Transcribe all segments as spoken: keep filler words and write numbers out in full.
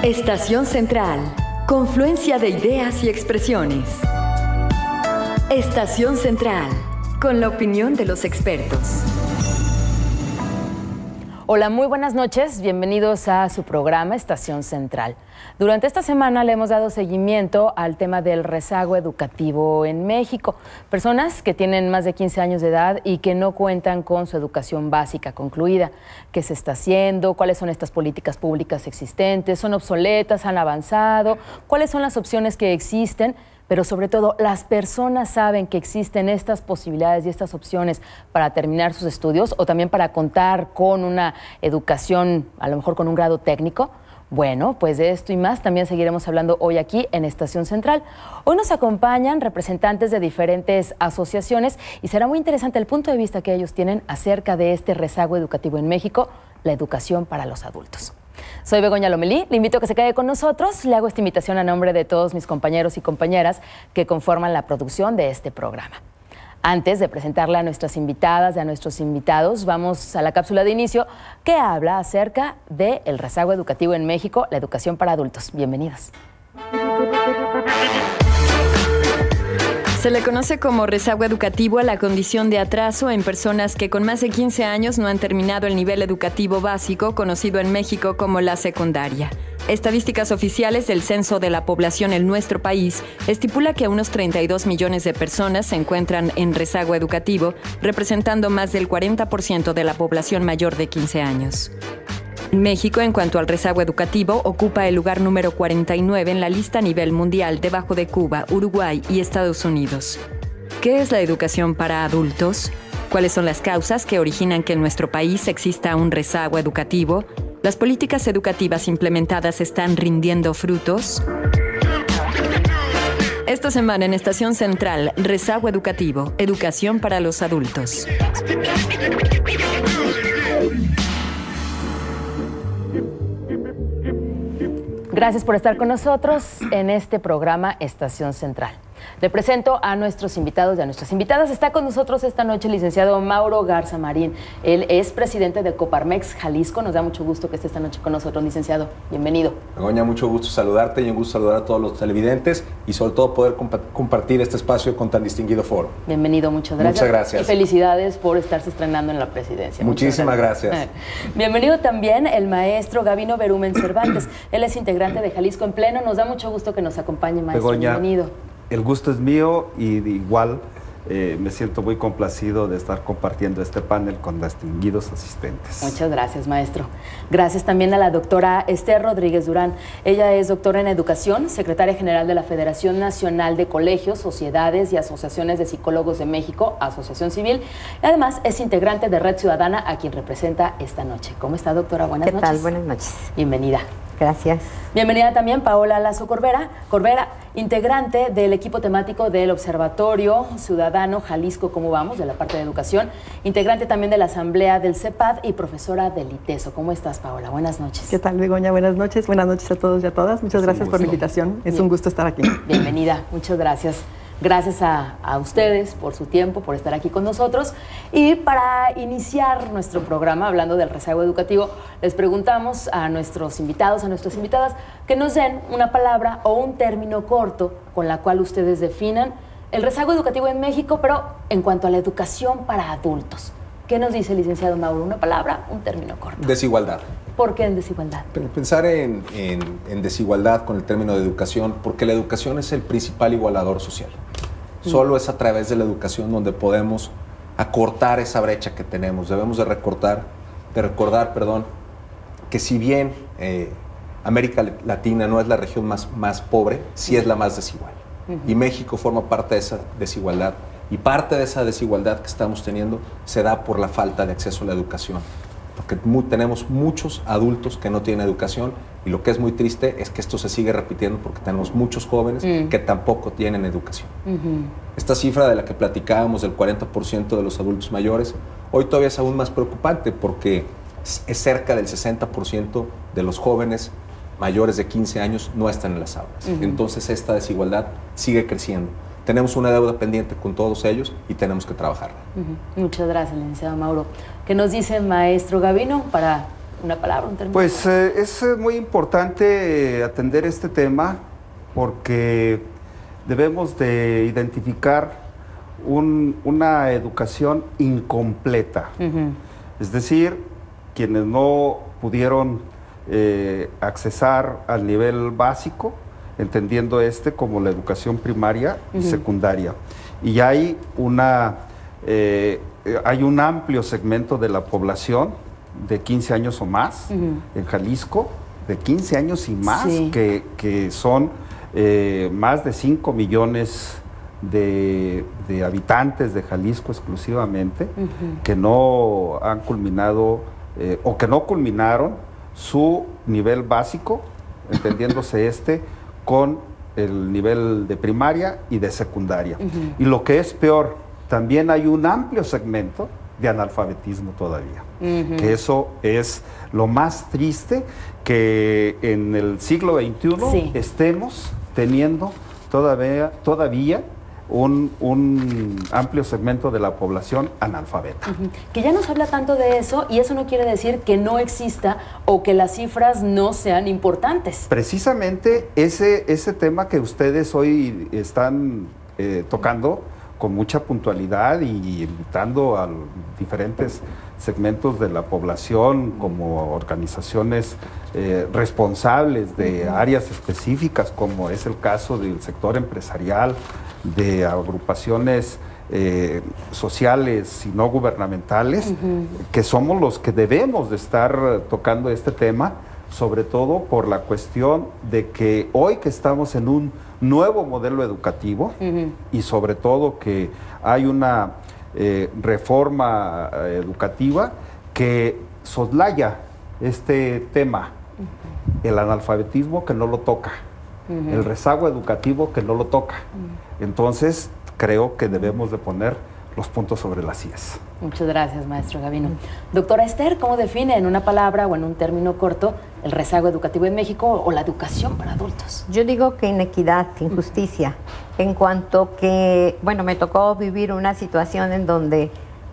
Estación Central, confluencia de ideas y expresiones. Estación Central, con la opinión de los expertos. Hola, muy buenas noches, bienvenidos a su programa Estación Central. Durante esta semana le hemos dado seguimiento al tema del rezago educativo en México. Personas que tienen más de quince años de edad y que no cuentan con su educación básica concluida. ¿Qué se está haciendo? ¿Cuáles son estas políticas públicas existentes? ¿Son obsoletas? ¿Han avanzado? ¿Cuáles son las opciones que existen? Pero sobre todo, las personas saben que existen estas posibilidades y estas opciones para terminar sus estudios o también para contar con una educación, a lo mejor con un grado técnico. Bueno, pues de esto y más también seguiremos hablando hoy aquí en Estación Central. Hoy nos acompañan representantes de diferentes asociaciones y será muy interesante el punto de vista que ellos tienen acerca de este rezago educativo en México, la educación para los adultos. Soy Begoña Lomelí, le invito a que se quede con nosotros, le hago esta invitación a nombre de todos mis compañeros y compañeras que conforman la producción de este programa. Antes de presentarle a nuestras invitadas y a nuestros invitados, vamos a la cápsula de inicio que habla acerca del rezago educativo en México, la educación para adultos. Bienvenidos. Se le conoce como rezago educativo a la condición de atraso en personas que con más de quince años no han terminado el nivel educativo básico, conocido en México como la secundaria. Estadísticas oficiales del Censo de la Población en nuestro país estipula que unos treinta y dos millones de personas se encuentran en rezago educativo, representando más del cuarenta por ciento de la población mayor de quince años. México, en cuanto al rezago educativo, ocupa el lugar número cuarenta y nueve en la lista a nivel mundial, debajo de Cuba, Uruguay y Estados Unidos. ¿Qué es la educación para adultos? ¿Cuáles son las causas que originan que en nuestro país exista un rezago educativo? ¿Las políticas educativas implementadas están rindiendo frutos? Esta semana en Estación Central, rezago educativo, educación para los adultos. Gracias por estar con nosotros en este programa Estación Central. Le presento a nuestros invitados y a nuestras invitadas. Está con nosotros esta noche el licenciado Mauro Garza Marín. Él es presidente de Coparmex Jalisco. Nos da mucho gusto que esté esta noche con nosotros, licenciado. Bienvenido. Begoña, mucho gusto saludarte y un gusto saludar a todos los televidentes y sobre todo poder compa compartir este espacio con tan distinguido foro. Bienvenido, muchas gracias. Muchas gracias. Y felicidades por estarse estrenando en la presidencia. Muchísimas gracias. gracias. Bienvenido también el maestro Gavino Berumen Cervantes. Él es integrante de Jalisco en Pleno. Nos da mucho gusto que nos acompañe, maestro. Begoña, bienvenido. El gusto es mío y de igual eh, me siento muy complacido de estar compartiendo este panel con distinguidos asistentes. Muchas gracias, maestro. Gracias también a la doctora Esther Rodríguez Durán. Ella es doctora en Educación, secretaria general de la Federación Nacional de Colegios, Sociedades y Asociaciones de Psicólogos de México, Asociación Civil. Y además es integrante de Red Ciudadana, a quien representa esta noche. ¿Cómo está, doctora? Buenas ¿Qué noches. tal? Buenas noches. Bienvenida. Gracias. Bienvenida también Paola Lazo Corbera, Corbera, integrante del equipo temático del Observatorio Ciudadano Jalisco Cómo Vamos, de la parte de educación, integrante también de la Asamblea del CEPAD y profesora del ITESO. ¿Cómo estás, Paola? Buenas noches. ¿Qué tal, Begoña? Buenas noches. Buenas noches a todos y a todas. Muchas gracias por la invitación. Es un gusto estar aquí. Bienvenida. Muchas gracias. Gracias a, a ustedes por su tiempo, por estar aquí con nosotros. Y para iniciar nuestro programa, hablando del rezago educativo, les preguntamos a nuestros invitados, a nuestras invitadas, que nos den una palabra o un término corto con la cual ustedes definan el rezago educativo en México, pero en cuanto a la educación para adultos. ¿Qué nos dice el licenciado Mauro? Una palabra, un término corto. Desigualdad. ¿Por qué en desigualdad? Pensar en, en, en desigualdad con el término de educación, porque la educación es el principal igualador social. Mm. Solo es a través de la educación donde podemos acortar esa brecha que tenemos. Debemos de recortar, de recordar, perdón, que si bien eh, América Latina no es la región más, más pobre, sí es la más desigual. Mm-hmm. Y México forma parte de esa desigualdad. Y parte de esa desigualdad que estamos teniendo se da por la falta de acceso a la educación. Porque muy, tenemos muchos adultos que no tienen educación y lo que es muy triste es que esto se sigue repitiendo porque tenemos muchos jóvenes mm. que tampoco tienen educación. Uh-huh. Esta cifra de la que platicábamos del cuarenta por ciento de los adultos mayores, hoy todavía es aún más preocupante porque es cerca del sesenta por ciento de los jóvenes mayores de quince años no están en las aulas. Uh-huh. Entonces esta desigualdad sigue creciendo. Tenemos una deuda pendiente con todos ellos y tenemos que trabajarla. Uh-huh. Muchas gracias, licenciado Mauro. ¿Qué nos dice maestro Gavino para Una palabra, un término. Pues eh, es muy importante eh, atender este tema porque debemos de identificar un, una educación incompleta. Uh-huh. Es decir, quienes no pudieron eh, accesar al nivel básico, entendiendo este como la educación primaria y uh-huh. secundaria. Y hay, una, eh, hay un amplio segmento de la población de quince años o más uh-huh. en Jalisco, de quince años y más, sí. que, que son eh, más de cinco millones de, de habitantes de Jalisco exclusivamente, uh-huh. que no han culminado eh, o que no culminaron su nivel básico, entendiéndose este, con el nivel de primaria y de secundaria. Uh-huh. Y lo que es peor, también hay un amplio segmento de analfabetismo todavía. Uh-huh. Que eso es lo más triste, que en el siglo veintiuno sí. estemos teniendo todavía, todavía un, un amplio segmento de la población analfabeta. Uh-huh. Que ya no se habla tanto de eso, y eso no quiere decir que no exista o que las cifras no sean importantes. Precisamente ese, ese tema que ustedes hoy están eh, tocando con mucha puntualidad y invitando a diferentes segmentos de la población como organizaciones eh, responsables de uh-huh. áreas específicas, como es el caso del sector empresarial, de agrupaciones eh, sociales y no gubernamentales, uh-huh. que somos los que debemos de estar tocando este tema, sobre todo por la cuestión de que hoy que estamos en un nuevo modelo educativo uh-huh. y sobre todo que hay una eh, reforma eh, educativa que soslaya este tema, uh-huh. el analfabetismo que no lo toca, uh-huh. el rezago educativo que no lo toca. Uh-huh. Entonces creo que debemos de poner los puntos sobre las íes. Muchas gracias, maestro Gavino. Doctora Esther, ¿cómo define en una palabra o en un término corto el rezago educativo en México o la educación para adultos? Yo digo que inequidad, injusticia, en cuanto que, bueno, me tocó vivir una situación en donde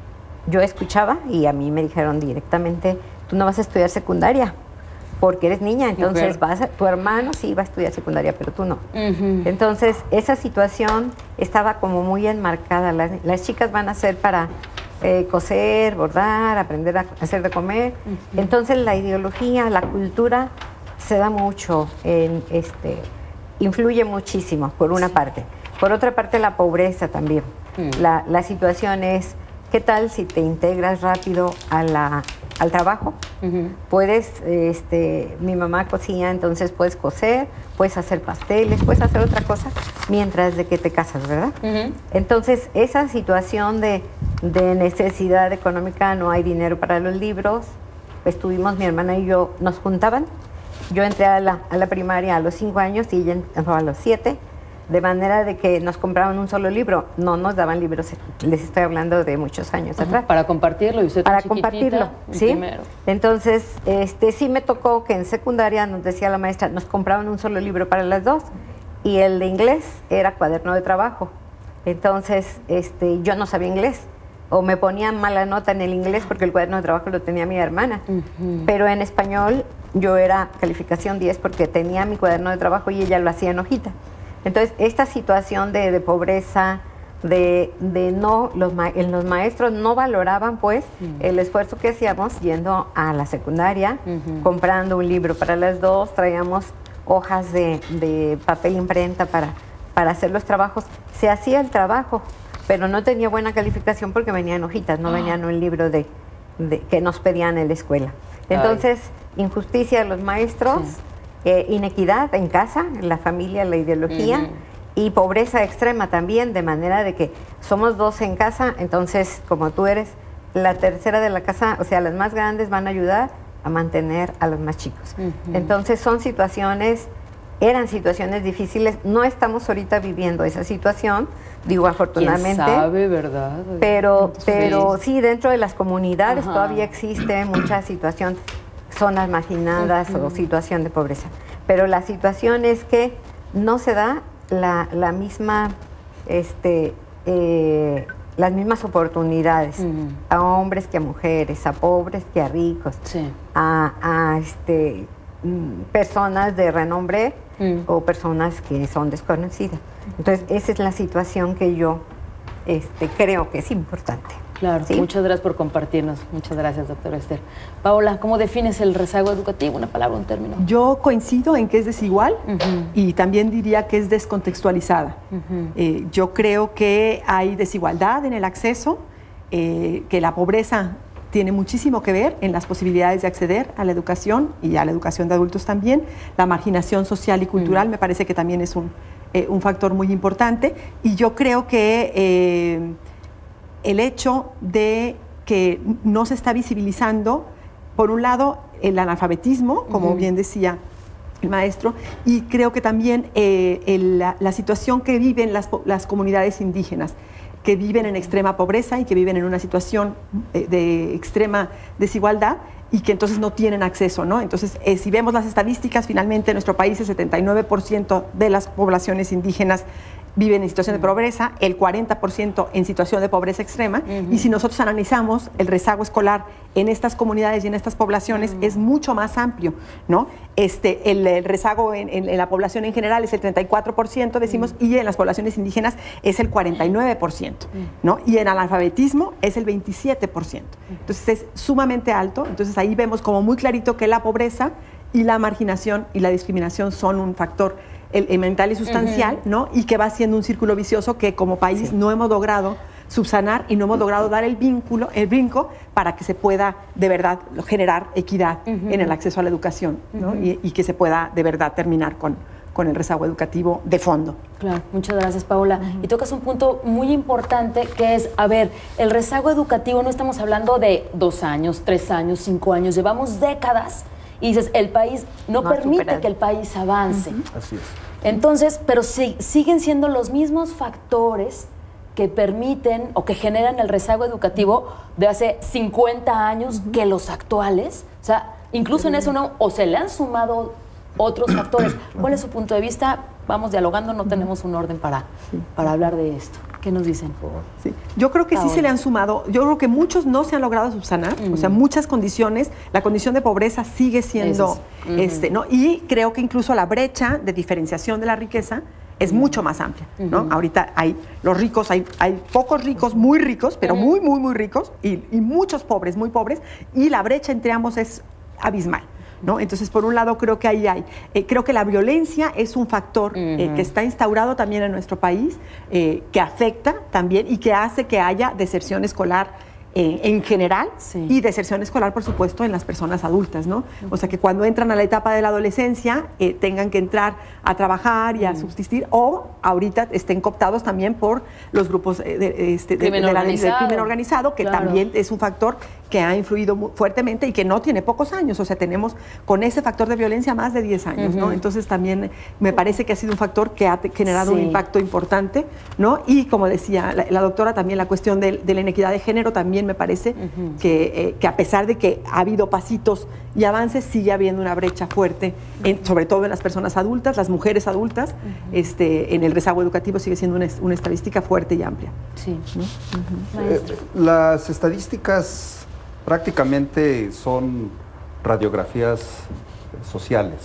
yo escuchaba y a mí me dijeron directamente, tú no vas a estudiar secundaria porque eres niña, entonces vas a, tu hermano sí va a estudiar secundaria, pero tú no. Uh-huh. Entonces, esa situación estaba como muy enmarcada. Las, las chicas van a hacer para eh, coser, bordar, aprender a hacer de comer. Uh-huh. Entonces, la ideología, la cultura se da mucho, en, este, influye muchísimo, por una sí. parte. Por otra parte, la pobreza también. Uh-huh. La, la situación es, ¿qué tal si te integras rápido a la... al trabajo? Uh-huh. Puedes, este, mi mamá cocina, entonces puedes coser, puedes hacer pasteles, puedes hacer otra cosa mientras de que te casas, ¿verdad? Uh-huh. Entonces, esa situación de, de necesidad económica, no hay dinero para los libros, estuvimos, mi hermana y yo, nos juntaban, yo entré a la, a la primaria a los cinco años y ella entró a los siete, de manera de que nos compraban un solo libro, no nos daban libros, les estoy hablando de muchos años uh-huh. atrás. Para compartirlo, y usted Para compartirlo, ¿sí? Primero. Entonces, este, sí me tocó que en secundaria nos decía la maestra, nos compraban un solo libro para las dos, y el de inglés era cuaderno de trabajo. Entonces, este, yo no sabía inglés, o me ponían mala nota en el inglés porque el cuaderno de trabajo lo tenía mi hermana, uh-huh. pero en español yo era calificación diez porque tenía mi cuaderno de trabajo y ella lo hacía en hojita. Entonces, esta situación de, de pobreza, de, de no, los, ma los maestros no valoraban pues uh-huh. el esfuerzo que hacíamos yendo a la secundaria, uh-huh. comprando un libro para las dos, traíamos hojas de, de papel imprenta para, para hacer los trabajos. Se hacía el trabajo, pero no tenía buena calificación porque venían hojitas, no uh-huh. venían un libro de, de, que nos pedían en la escuela. Entonces, Ay. injusticia de los maestros, sí. Eh, inequidad en casa, en la familia, la ideología, uh-huh. y pobreza extrema también, de manera de que somos dos en casa, entonces, como tú eres la tercera de la casa, o sea, las más grandes van a ayudar a mantener a los más chicos. Uh-huh. Entonces, son situaciones, eran situaciones difíciles, no estamos ahorita viviendo esa situación, digo, afortunadamente. ¿Quién sabe, verdad? Pero, pero sí. sí, dentro de las comunidades uh-huh. todavía existe mucha situación, zonas marginadas uh-huh. o situación de pobreza. Pero la situación es que no se da la, la misma, este, eh, las mismas oportunidades uh-huh. a hombres que a mujeres, a pobres que a ricos, sí. a, a este, personas de renombre mm. o personas que son desconocidas. Entonces, esa es la situación que yo este, creo que es importante. Claro, ¿sí? Muchas gracias por compartirnos. Muchas gracias, doctora Esther. Paola, ¿cómo defines el rezago educativo? Una palabra, un término. Yo coincido en que es desigual uh-huh. y también diría que es descontextualizada. Uh-huh. eh, yo creo que hay desigualdad en el acceso, eh, que la pobreza tiene muchísimo que ver en las posibilidades de acceder a la educación y a la educación de adultos también. La marginación social y cultural uh-huh. me parece que también es un, eh, un factor muy importante. Y yo creo que eh, el hecho de que no se está visibilizando, por un lado, el analfabetismo, como uh-huh. bien decía el maestro, y creo que también eh, el, la, la situación que viven las, las comunidades indígenas, que viven en extrema pobreza y que viven en una situación de, de extrema desigualdad y que entonces no tienen acceso, ¿no? Entonces, eh, si vemos las estadísticas, finalmente en nuestro país el setenta y nueve por ciento de las poblaciones indígenas viven en situación de pobreza, el cuarenta por ciento en situación de pobreza extrema, uh-huh. y si nosotros analizamos el rezago escolar en estas comunidades y en estas poblaciones, uh-huh. es mucho más amplio, ¿no? Este, el, el rezago en, en, en la población en general es el treinta y cuatro por ciento, decimos, uh-huh. y en las poblaciones indígenas es el cuarenta y nueve por ciento, ¿no? Y en analfabetismo es el veintisiete por ciento. Entonces es sumamente alto, entonces ahí vemos como muy clarito que la pobreza y la marginación y la discriminación son un factor elemental y sustancial, uh-huh. ¿no? Y que va siendo un círculo vicioso que como país sí. no hemos logrado subsanar y no hemos logrado dar el vínculo, el brinco para que se pueda de verdad generar equidad uh-huh. en el acceso a la educación, ¿no? Uh-huh. y, y que se pueda de verdad terminar con, con el rezago educativo de fondo. Claro, muchas gracias, Paola. Uh-huh. Y tocas un punto muy importante que es, a ver, el rezago educativo no estamos hablando de dos años, tres años, cinco años, llevamos décadas. Y dices, el país no, no permite superado. que el país avance. Uh-huh. Así es. Entonces, pero sí, siguen siendo los mismos factores que permiten o que generan el rezago educativo de hace cincuenta años uh-huh. que los actuales. O sea, incluso uh-huh. en eso no, o se le han sumado otros factores. ¿Cuál es su punto de vista? Vamos dialogando, no tenemos un orden para, sí. para hablar de esto. ¿Qué nos dicen? Sí. Yo creo que Paola. sí se le han sumado, yo creo que muchos no se han logrado subsanar, uh-huh. o sea, muchas condiciones, la condición de pobreza sigue siendo, sí. uh-huh. este, ¿no? Y creo que incluso la brecha de diferenciación de la riqueza es uh-huh. mucho más amplia, ¿no? Uh-huh. Ahorita hay los ricos, hay, hay pocos ricos, muy ricos, pero uh-huh. muy, muy, muy ricos, y, y muchos pobres, muy pobres, y la brecha entre ambos es abismal, ¿no? Entonces, por un lado, creo que ahí hay. Eh, creo que la violencia es un factor uh-huh. eh, que está instaurado también en nuestro país, eh, que afecta también y que hace que haya deserción escolar eh, en general sí. y deserción escolar, por supuesto, en las personas adultas, ¿no? Uh-huh. O sea, que cuando entran a la etapa de la adolescencia eh, tengan que entrar a trabajar y a uh-huh. subsistir, o ahorita estén cooptados también por los grupos eh, de, este, de, de, de la, del crimen organizado, que claro. también es un factor que ha influido muy fuertemente y que no tiene pocos años. O sea, tenemos con ese factor de violencia más de diez años, uh-huh. ¿no? Entonces también me parece que ha sido un factor que ha generado sí. un impacto importante, ¿no? Y como decía la, la doctora, también la cuestión de, de la inequidad de género también me parece uh-huh. que, eh, que a pesar de que ha habido pasitos y avances, sigue habiendo una brecha fuerte, en, sobre todo en las personas adultas, las mujeres adultas, uh-huh. este, en el rezago educativo sigue siendo una, una estadística fuerte y amplia. Sí. ¿No? Uh-huh. eh, las estadísticas prácticamente son radiografías sociales,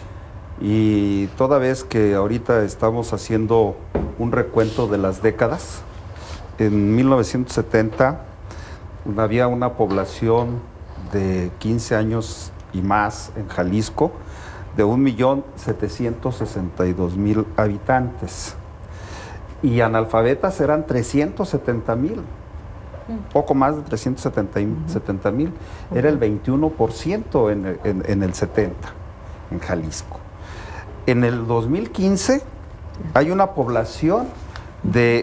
y toda vez que ahorita estamos haciendo un recuento de las décadas, en mil novecientos setenta había una población de quince años y más en Jalisco de un millón setecientos sesenta y dos mil habitantes, y analfabetas eran trescientos setenta mil. Poco más de trescientos setenta mil, uh-huh. era el veintiuno por ciento en el, en, en el setenta, en Jalisco. En el dos mil quince hay una población de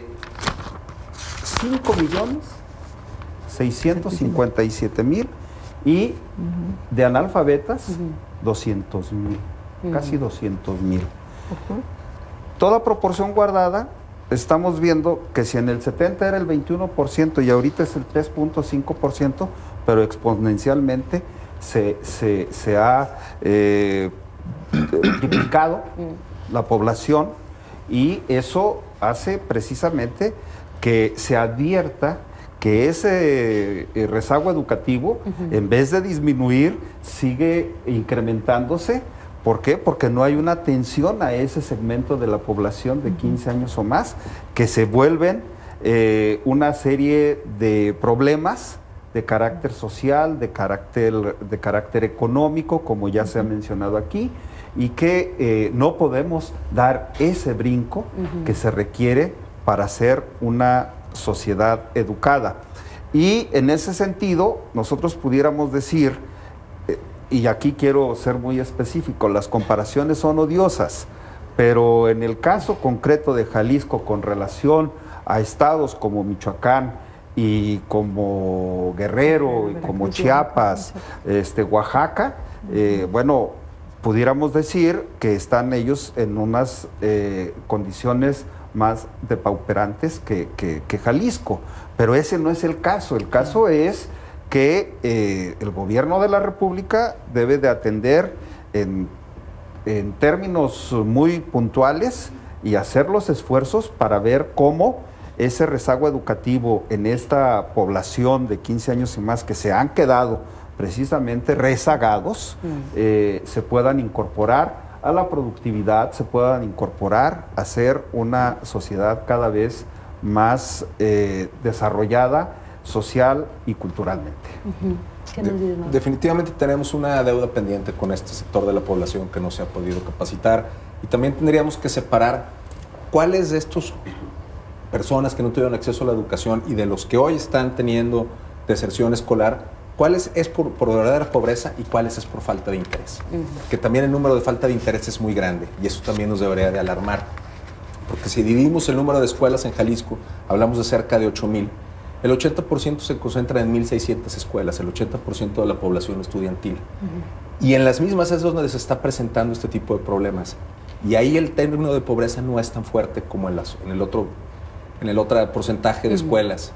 cinco millones seiscientos cincuenta y siete mil y uh-huh. de analfabetas uh-huh. doscientos mil, uh-huh. casi doscientos mil. Uh-huh. Toda proporción guardada. Estamos viendo que si en el setenta era el veintiuno por ciento y ahorita es el tres punto cinco por ciento, pero exponencialmente se, se, se ha eh, duplicado la población, y eso hace precisamente que se advierta que ese eh, rezago educativo, uh-huh. en vez de disminuir, sigue incrementándose. ¿Por qué? Porque no hay una atención a ese segmento de la población de quince años o más, que se vuelven eh, una serie de problemas de carácter social, de carácter, de carácter económico, como ya se ha mencionado aquí, y que eh, no podemos dar ese brinco uh-huh. que se requiere para ser una sociedad educada. Y en ese sentido, nosotros pudiéramos decir, eh, y aquí quiero ser muy específico, las comparaciones son odiosas, pero en el caso concreto de Jalisco con relación a estados como Michoacán, y como Guerrero, y como Chiapas, este, Oaxaca, eh, bueno, pudiéramos decir que están ellos en unas eh, condiciones más depauperantes que, que, que Jalisco. Pero ese no es el caso. El caso es que eh, el gobierno de la República debe de atender en, en términos muy puntuales y hacer los esfuerzos para ver cómo ese rezago educativo en esta población de quince años y más que se han quedado precisamente rezagados, mm. eh, se puedan incorporar a la productividad, se puedan incorporar a ser una sociedad cada vez más eh, desarrollada social y culturalmente. Uh-huh. De, definitivamente tenemos una deuda pendiente con este sector de la población que no se ha podido capacitar, y también tendríamos que separar cuáles de estos personas que no tuvieron acceso a la educación y de los que hoy están teniendo deserción escolar, cuáles es por, por verdadera pobreza y cuáles es por falta de interés. Uh-huh. Que también el número de falta de interés es muy grande, y eso también nos debería de alarmar. Porque si dividimos el número de escuelas en Jalisco, hablamos de cerca de ocho mil, el ochenta por ciento se concentra en mil seiscientas escuelas, el ochenta por ciento de la población estudiantil. Uh-huh. Y en las mismas es donde se está presentando este tipo de problemas. Y ahí el término de pobreza no es tan fuerte como en, las, en el otro en el otro porcentaje de escuelas.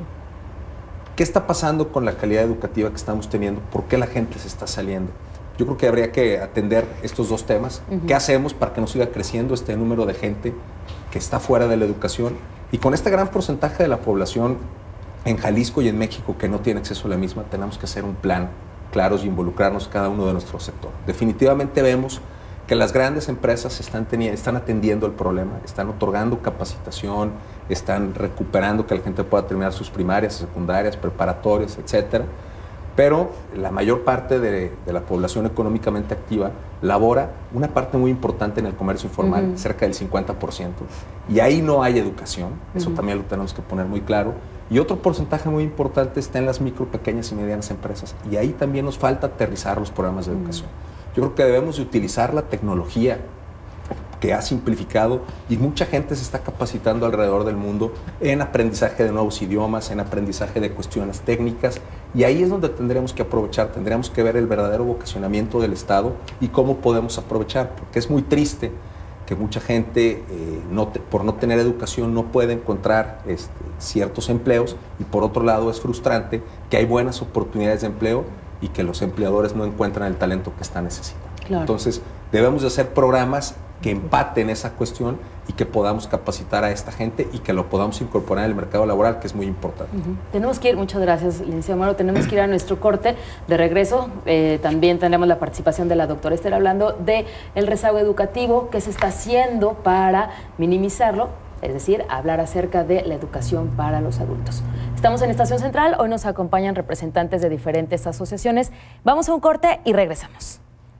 ¿Qué está pasando con la calidad educativa que estamos teniendo? ¿Por qué la gente se está saliendo? Yo creo que habría que atender estos dos temas. Uh-huh. ¿Qué hacemos para que no siga creciendo este número de gente que está fuera de la educación? Y con este gran porcentaje de la población en Jalisco y en México que no tiene acceso a la misma, tenemos que hacer un plan claro y involucrarnos cada uno de nuestro sector. Definitivamente vemos que las grandes empresas están, están atendiendo el problema, están otorgando capacitación, están recuperando que la gente pueda terminar sus primarias, secundarias, preparatorias, etcétera. Pero la mayor parte de, de la población económicamente activa labora una parte muy importante en el comercio informal, uh-huh. cerca del cincuenta por ciento. Y ahí no hay educación, eso uh-huh. también lo tenemos que poner muy claro. Y otro porcentaje muy importante está en las micro, pequeñas y medianas empresas. Y ahí también nos falta aterrizar los programas de uh-huh. educación. Yo creo que debemos de utilizar la tecnología que ha simplificado, y mucha gente se está capacitando alrededor del mundo en aprendizaje de nuevos idiomas, en aprendizaje de cuestiones técnicas, y ahí es donde tendremos que aprovechar, tendremos que ver el verdadero vocacionamiento del Estado y cómo podemos aprovechar, porque es muy triste que mucha gente, eh, no te, por no tener educación, no puede encontrar este, ciertos empleos, y por otro lado es frustrante que hay buenas oportunidades de empleo y que los empleadores no encuentran el talento que están necesitando. Claro. Entonces, debemos de hacer programas que empaten esa cuestión y que podamos capacitar a esta gente y que lo podamos incorporar en el mercado laboral, que es muy importante. Uh-huh. Tenemos que ir, muchas gracias, licenciado Amaro, tenemos que ir a nuestro corte. De regreso, eh, también tendremos la participación de la doctora Esther hablando del rezago educativo, qué se está haciendo para minimizarlo, es decir, hablar acerca de la educación para los adultos. Estamos en Estación Central, hoy nos acompañan representantes de diferentes asociaciones. Vamos a un corte y regresamos.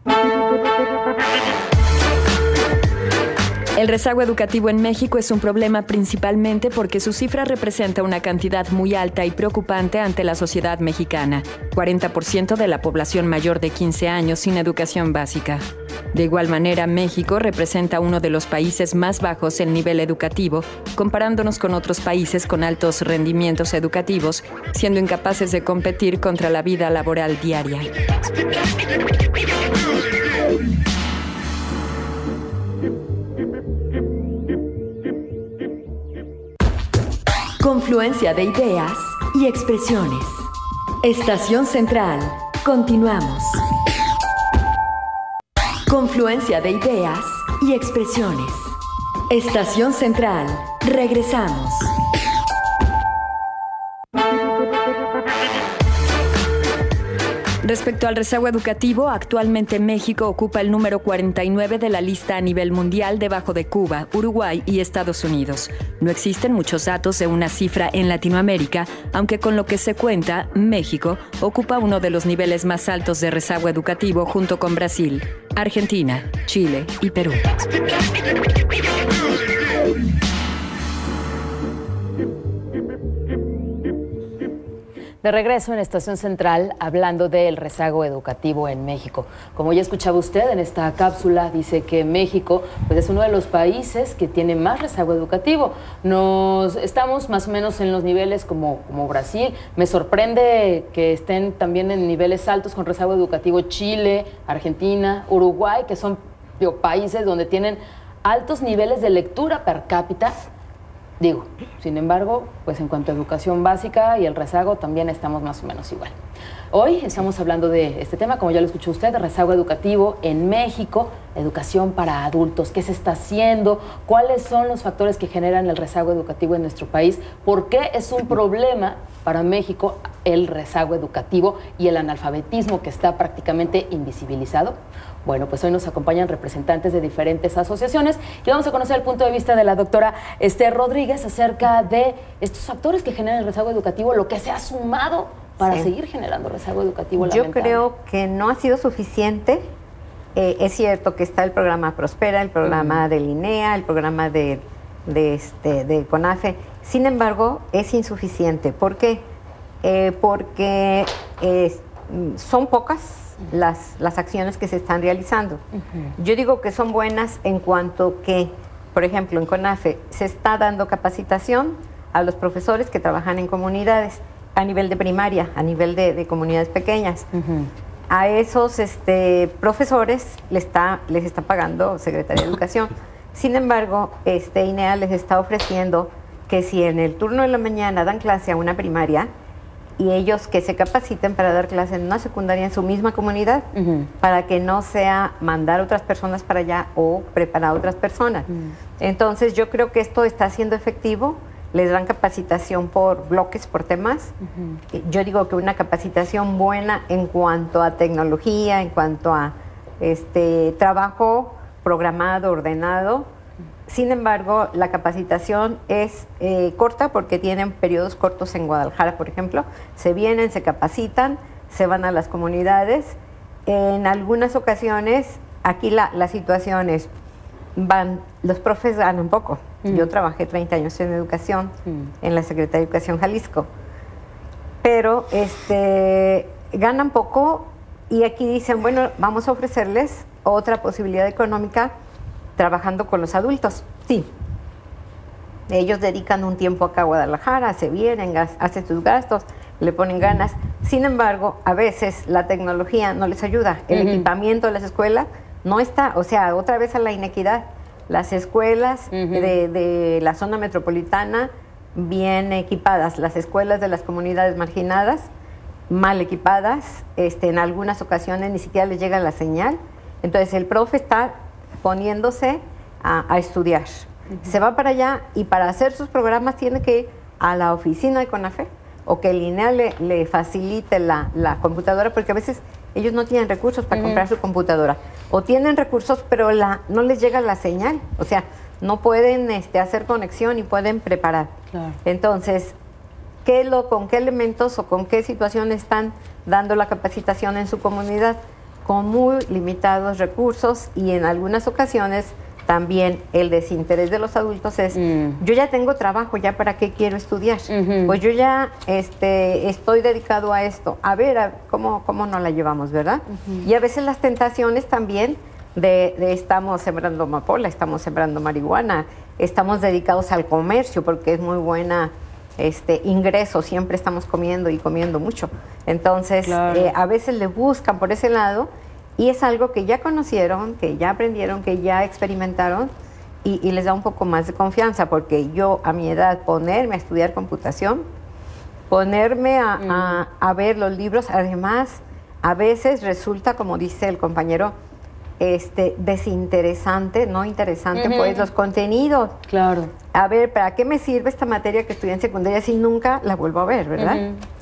El rezago educativo en México es un problema principalmente porque su cifra representa una cantidad muy alta y preocupante ante la sociedad mexicana, cuarenta por ciento de la población mayor de quince años sin educación básica. De igual manera, México representa uno de los países más bajos en nivel educativo, comparándonos con otros países con altos rendimientos educativos, siendo incapaces de competir contra la vida laboral diaria. Confluencia de ideas y expresiones. Estación Central. Continuamos. Confluencia de ideas y expresiones. Estación Central. Regresamos. Respecto al rezago educativo, actualmente México ocupa el número cuarenta y nueve de la lista a nivel mundial, debajo de Cuba, Uruguay y Estados Unidos. No existen muchos datos de una cifra en Latinoamérica, aunque con lo que se cuenta, México ocupa uno de los niveles más altos de rezago educativo junto con Brasil, Argentina, Chile y Perú. De regreso en Estación Central, hablando del rezago educativo en México. Como ya escuchaba usted en esta cápsula, dice que México pues, es uno de los países que tiene más rezago educativo. Nos estamos más o menos en los niveles como, como Brasil. Me sorprende que estén también en niveles altos con rezago educativo Chile, Argentina, Uruguay, que son digo, países donde tienen altos niveles de lectura per cápita. Digo, sin embargo, pues en cuanto a educación básica y el rezago también estamos más o menos igual. Hoy estamos hablando de este tema, como ya lo escuchó usted, de rezago educativo en México, educación para adultos. ¿Qué se está haciendo? ¿Cuáles son los factores que generan el rezago educativo en nuestro país? ¿Por qué es un problema para México el rezago educativo y el analfabetismo que está prácticamente invisibilizado? Bueno, pues hoy nos acompañan representantes de diferentes asociaciones y vamos a conocer el punto de vista de la doctora Esther Rodríguez acerca de estos factores que generan el rezago educativo, lo que se ha sumado para sí. seguir generando rezago educativo. Yo lamentable. creo que no ha sido suficiente. Eh, es cierto que está el programa Prospera, el programa uh-huh. del INEA, el programa de, de, este, de CONAFE. Sin embargo, es insuficiente. ¿Por qué? Eh, porque eh, son pocas Las, las acciones que se están realizando. Uh-huh. Yo digo que son buenas en cuanto que, por ejemplo, en CONAFE se está dando capacitación a los profesores que trabajan en comunidades, a nivel de primaria, a nivel de, de comunidades pequeñas. Uh-huh. A esos este, profesores les está, les está pagando Secretaría de Educación. Sin embargo, este INEA les está ofreciendo que si en el turno de la mañana dan clase a una primaria, y ellos que se capaciten para dar clase en una secundaria en su misma comunidad, uh-huh. para que no sea mandar otras personas para allá o preparar a otras personas. Uh-huh. Entonces yo creo que esto está siendo efectivo, les dan capacitación por bloques, por temas. Uh-huh. Yo digo que una capacitación buena en cuanto a tecnología, en cuanto a este trabajo programado, ordenado. Sin embargo, la capacitación es eh, corta porque tienen periodos cortos en Guadalajara, por ejemplo. Se vienen, se capacitan, se van a las comunidades. En algunas ocasiones, aquí la, la situación es, van, los profes ganan poco. Mm. Yo trabajé treinta años en educación, mm. en la Secretaría de Educación Jalisco. Pero este, ganan poco y aquí dicen, bueno, vamos a ofrecerles otra posibilidad económica trabajando con los adultos. Sí, ellos dedican un tiempo acá a Guadalajara, se vienen, hacen sus gastos, le ponen ganas. Sin embargo, a veces la tecnología no les ayuda. El uh-huh. equipamiento de las escuelas no está, o sea, otra vez a la inequidad. Las escuelas uh-huh. de, de la zona metropolitana bien equipadas, las escuelas de las comunidades marginadas mal equipadas, este, en algunas ocasiones ni siquiera les llega la señal. Entonces el profe está poniéndose a, a estudiar. Uh-huh. Se va para allá y para hacer sus programas tiene que ir a la oficina de CONAFE o que el INEA le, le facilite la, la computadora, porque a veces ellos no tienen recursos para uh-huh. comprar su computadora. O tienen recursos, pero la, no les llega la señal. O sea, no pueden este, hacer conexión y pueden preparar. Claro. Entonces, ¿qué lo, ¿con qué elementos o con qué situaciones están dando la capacitación en su comunidad? Con muy limitados recursos y en algunas ocasiones también el desinterés de los adultos es, mm. yo ya tengo trabajo, ¿ya para qué quiero estudiar? Uh-huh. Pues yo ya este, estoy dedicado a esto. A ver, a, ¿cómo, ¿cómo nos la llevamos, verdad? Uh-huh. Y a veces las tentaciones también de, de estamos sembrando amapola, estamos sembrando marihuana, estamos dedicados al comercio porque es muy buena este ingreso, siempre estamos comiendo y comiendo mucho. Entonces, claro. eh, a veces le buscan por ese lado y es algo que ya conocieron, que ya aprendieron, que ya experimentaron y, y les da un poco más de confianza, porque yo a mi edad ponerme a estudiar computación, ponerme a, mm. a, a ver los libros, además a veces resulta, como dice el compañero, este desinteresante, no interesante, uh-huh. pues los contenidos. Claro. A ver, ¿para qué me sirve esta materia que estudié en secundaria si nunca la vuelvo a ver, verdad? Uh-huh.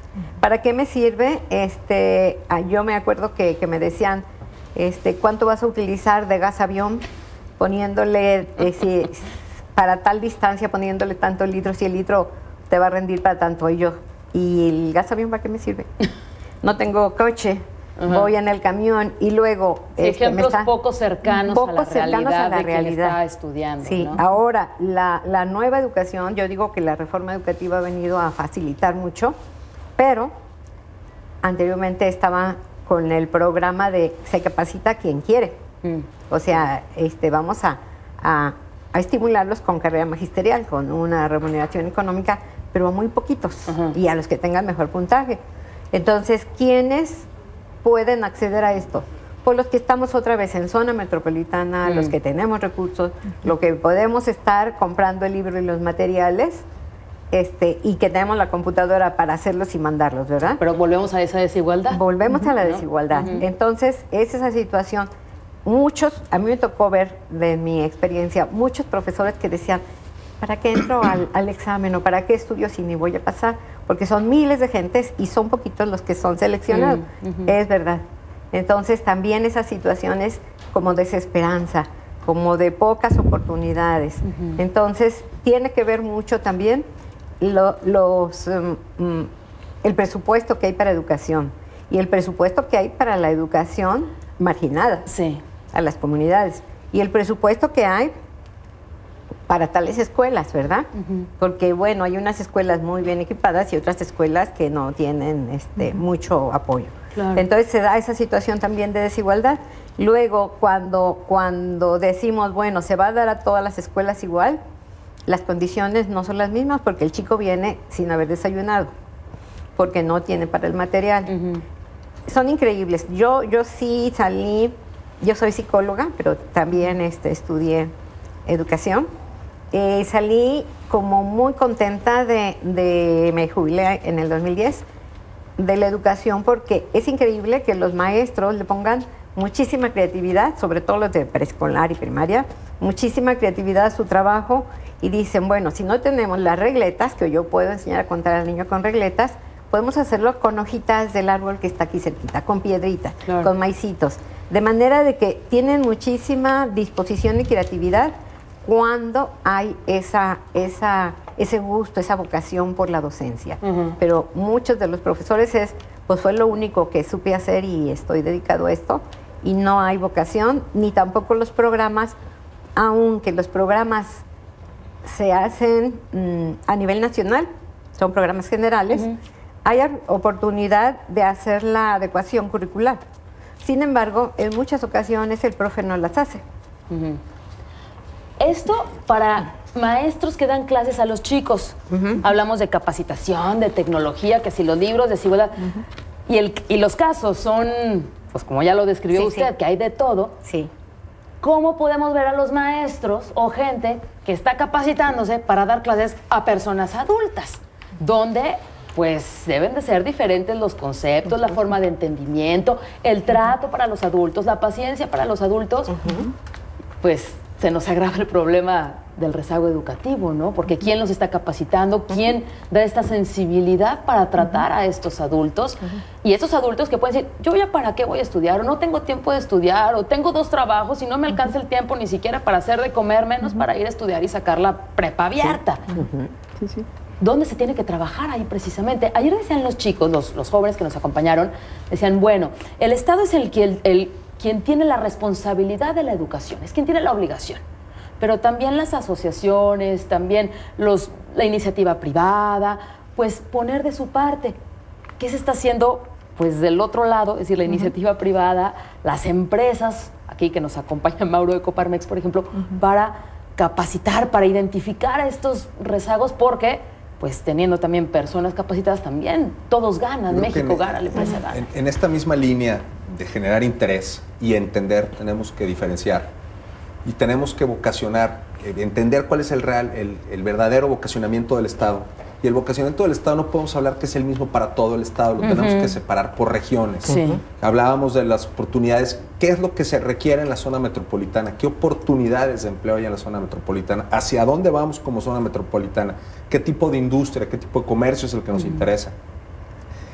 ¿Para qué me sirve? Este, ah, yo me acuerdo que, que me decían, este, ¿cuánto vas a utilizar de gas avión? Poniéndole, eh, si, para tal distancia, poniéndole tantos litros, y el litro te va a rendir para tanto. Y yo, ¿y el gas avión para qué me sirve? No tengo coche, uh-huh. voy en el camión y luego... Sí, este, ejemplos me está, poco cercanos, poco a la cercanos realidad, a la de realidad. Está estudiando. Sí, ¿no? Ahora, la, la nueva educación, yo digo que la reforma educativa ha venido a facilitar mucho, pero anteriormente estaba con el programa de se capacita quien quiere. Mm. O sea, este, vamos a, a, a estimularlos con carrera magisterial, con una remuneración económica, pero a muy poquitos, uh-huh. y a los que tengan mejor puntaje. Entonces, ¿quiénes pueden acceder a esto? Pues los que estamos otra vez en zona metropolitana, mm. los que tenemos recursos, uh-huh. lo que podemos estar comprando el libro y los materiales, Este, y que tenemos la computadora para hacerlos y mandarlos, ¿verdad? Pero volvemos a esa desigualdad. Volvemos uh-huh, a la ¿no? desigualdad. Uh-huh. Entonces, es esa situación. Muchos, a mí me tocó ver de mi experiencia, muchos profesores que decían, ¿para qué entro al, al examen o para qué estudio si ni voy a pasar? Porque son miles de gentes y son poquitos los que son seleccionados. Uh-huh. Es verdad. Entonces, también esas situaciones como desesperanza, como de pocas oportunidades. Uh-huh. Entonces, tiene que ver mucho también Lo, los, um, el presupuesto que hay para educación y el presupuesto que hay para la educación marginada, sí. a las comunidades, y el presupuesto que hay para tales escuelas, ¿verdad? Uh-huh. Porque, bueno, hay unas escuelas muy bien equipadas y otras escuelas que no tienen este, uh-huh. mucho apoyo. Claro. Entonces se da esa situación también de desigualdad. Luego, cuando, cuando decimos, bueno, se va a dar a todas las escuelas igual, las condiciones no son las mismas porque el chico viene sin haber desayunado, porque no tiene para el material. Uh-huh. Son increíbles. Yo, yo sí salí, yo soy psicóloga, pero también este, estudié educación. Eh, salí como muy contenta de, de, me jubilé en el dos mil diez, de la educación, porque es increíble que los maestros le pongan muchísima creatividad, sobre todo los de preescolar y primaria, muchísima creatividad a su trabajo, y dicen, bueno, si no tenemos las regletas, que yo puedo enseñar a contar al niño con regletas, podemos hacerlo con hojitas del árbol que está aquí cerquita, con piedritas, claro. con maicitos, de manera de que tienen muchísima disposición y creatividad cuando hay esa, esa, ese gusto, esa vocación por la docencia. Uh-huh. Pero muchos de los profesores es, pues fue lo único que supe hacer y estoy dedicado a esto, y no hay vocación, ni tampoco los programas, aunque los programas se hacen mmm, a nivel nacional, son programas generales, uh-huh. hay oportunidad de hacer la adecuación curricular. Sin embargo, en muchas ocasiones el profe no las hace. Uh-huh. Esto para maestros que dan clases a los chicos. Uh-huh. Hablamos de capacitación, de tecnología, que si los libros, desigualdad. Uh-huh. y, el, y los casos son, pues como ya lo describió sí, usted, sí. que hay de todo. Sí. ¿Cómo podemos ver a los maestros o gente que está capacitándose para dar clases a personas adultas? Donde, pues, deben de ser diferentes los conceptos, la forma de entendimiento, el trato para los adultos, la paciencia para los adultos. Uh-huh. Pues, se nos agrava el problema del rezago educativo, ¿no? Porque ¿quién los está capacitando? ¿Quién da esta sensibilidad para tratar a estos adultos? Uh-huh. Y estos adultos que pueden decir, yo ya para qué voy a estudiar, o no tengo tiempo de estudiar, o tengo dos trabajos y no me alcanza el tiempo ni siquiera para hacer de comer, menos uh-huh. para ir a estudiar y sacar la prepa abierta. Sí. Uh-huh. Sí, sí. ¿Dónde se tiene que trabajar ahí precisamente? Ayer decían los chicos, los, los jóvenes que nos acompañaron, decían, bueno, el Estado es el, el, el quien tiene la responsabilidad de la educación, es quien tiene la obligación. Pero también las asociaciones, también los, la iniciativa privada, pues poner de su parte. ¿Qué se está haciendo? Pues del otro lado, es decir, la uh-huh. iniciativa privada, las empresas, aquí que nos acompaña Mauro de Coparmex, por ejemplo, uh-huh. para capacitar, para identificar a estos rezagos, porque pues teniendo también personas capacitadas también, todos ganan, México gana, la empresa gana. En, en esta misma línea de generar interés y entender, tenemos que diferenciar. Y tenemos que vocacionar, eh, entender cuál es el real, el, el verdadero vocacionamiento del Estado. Y el vocacionamiento del Estado no podemos hablar que es el mismo para todo el Estado, lo uh-huh. tenemos que separar por regiones. Sí. Uh-huh. Hablábamos de las oportunidades, ¿qué es lo que se requiere en la zona metropolitana? ¿Qué oportunidades de empleo hay en la zona metropolitana? ¿Hacia dónde vamos como zona metropolitana? ¿Qué tipo de industria, qué tipo de comercio es el que nos uh-huh. interesa?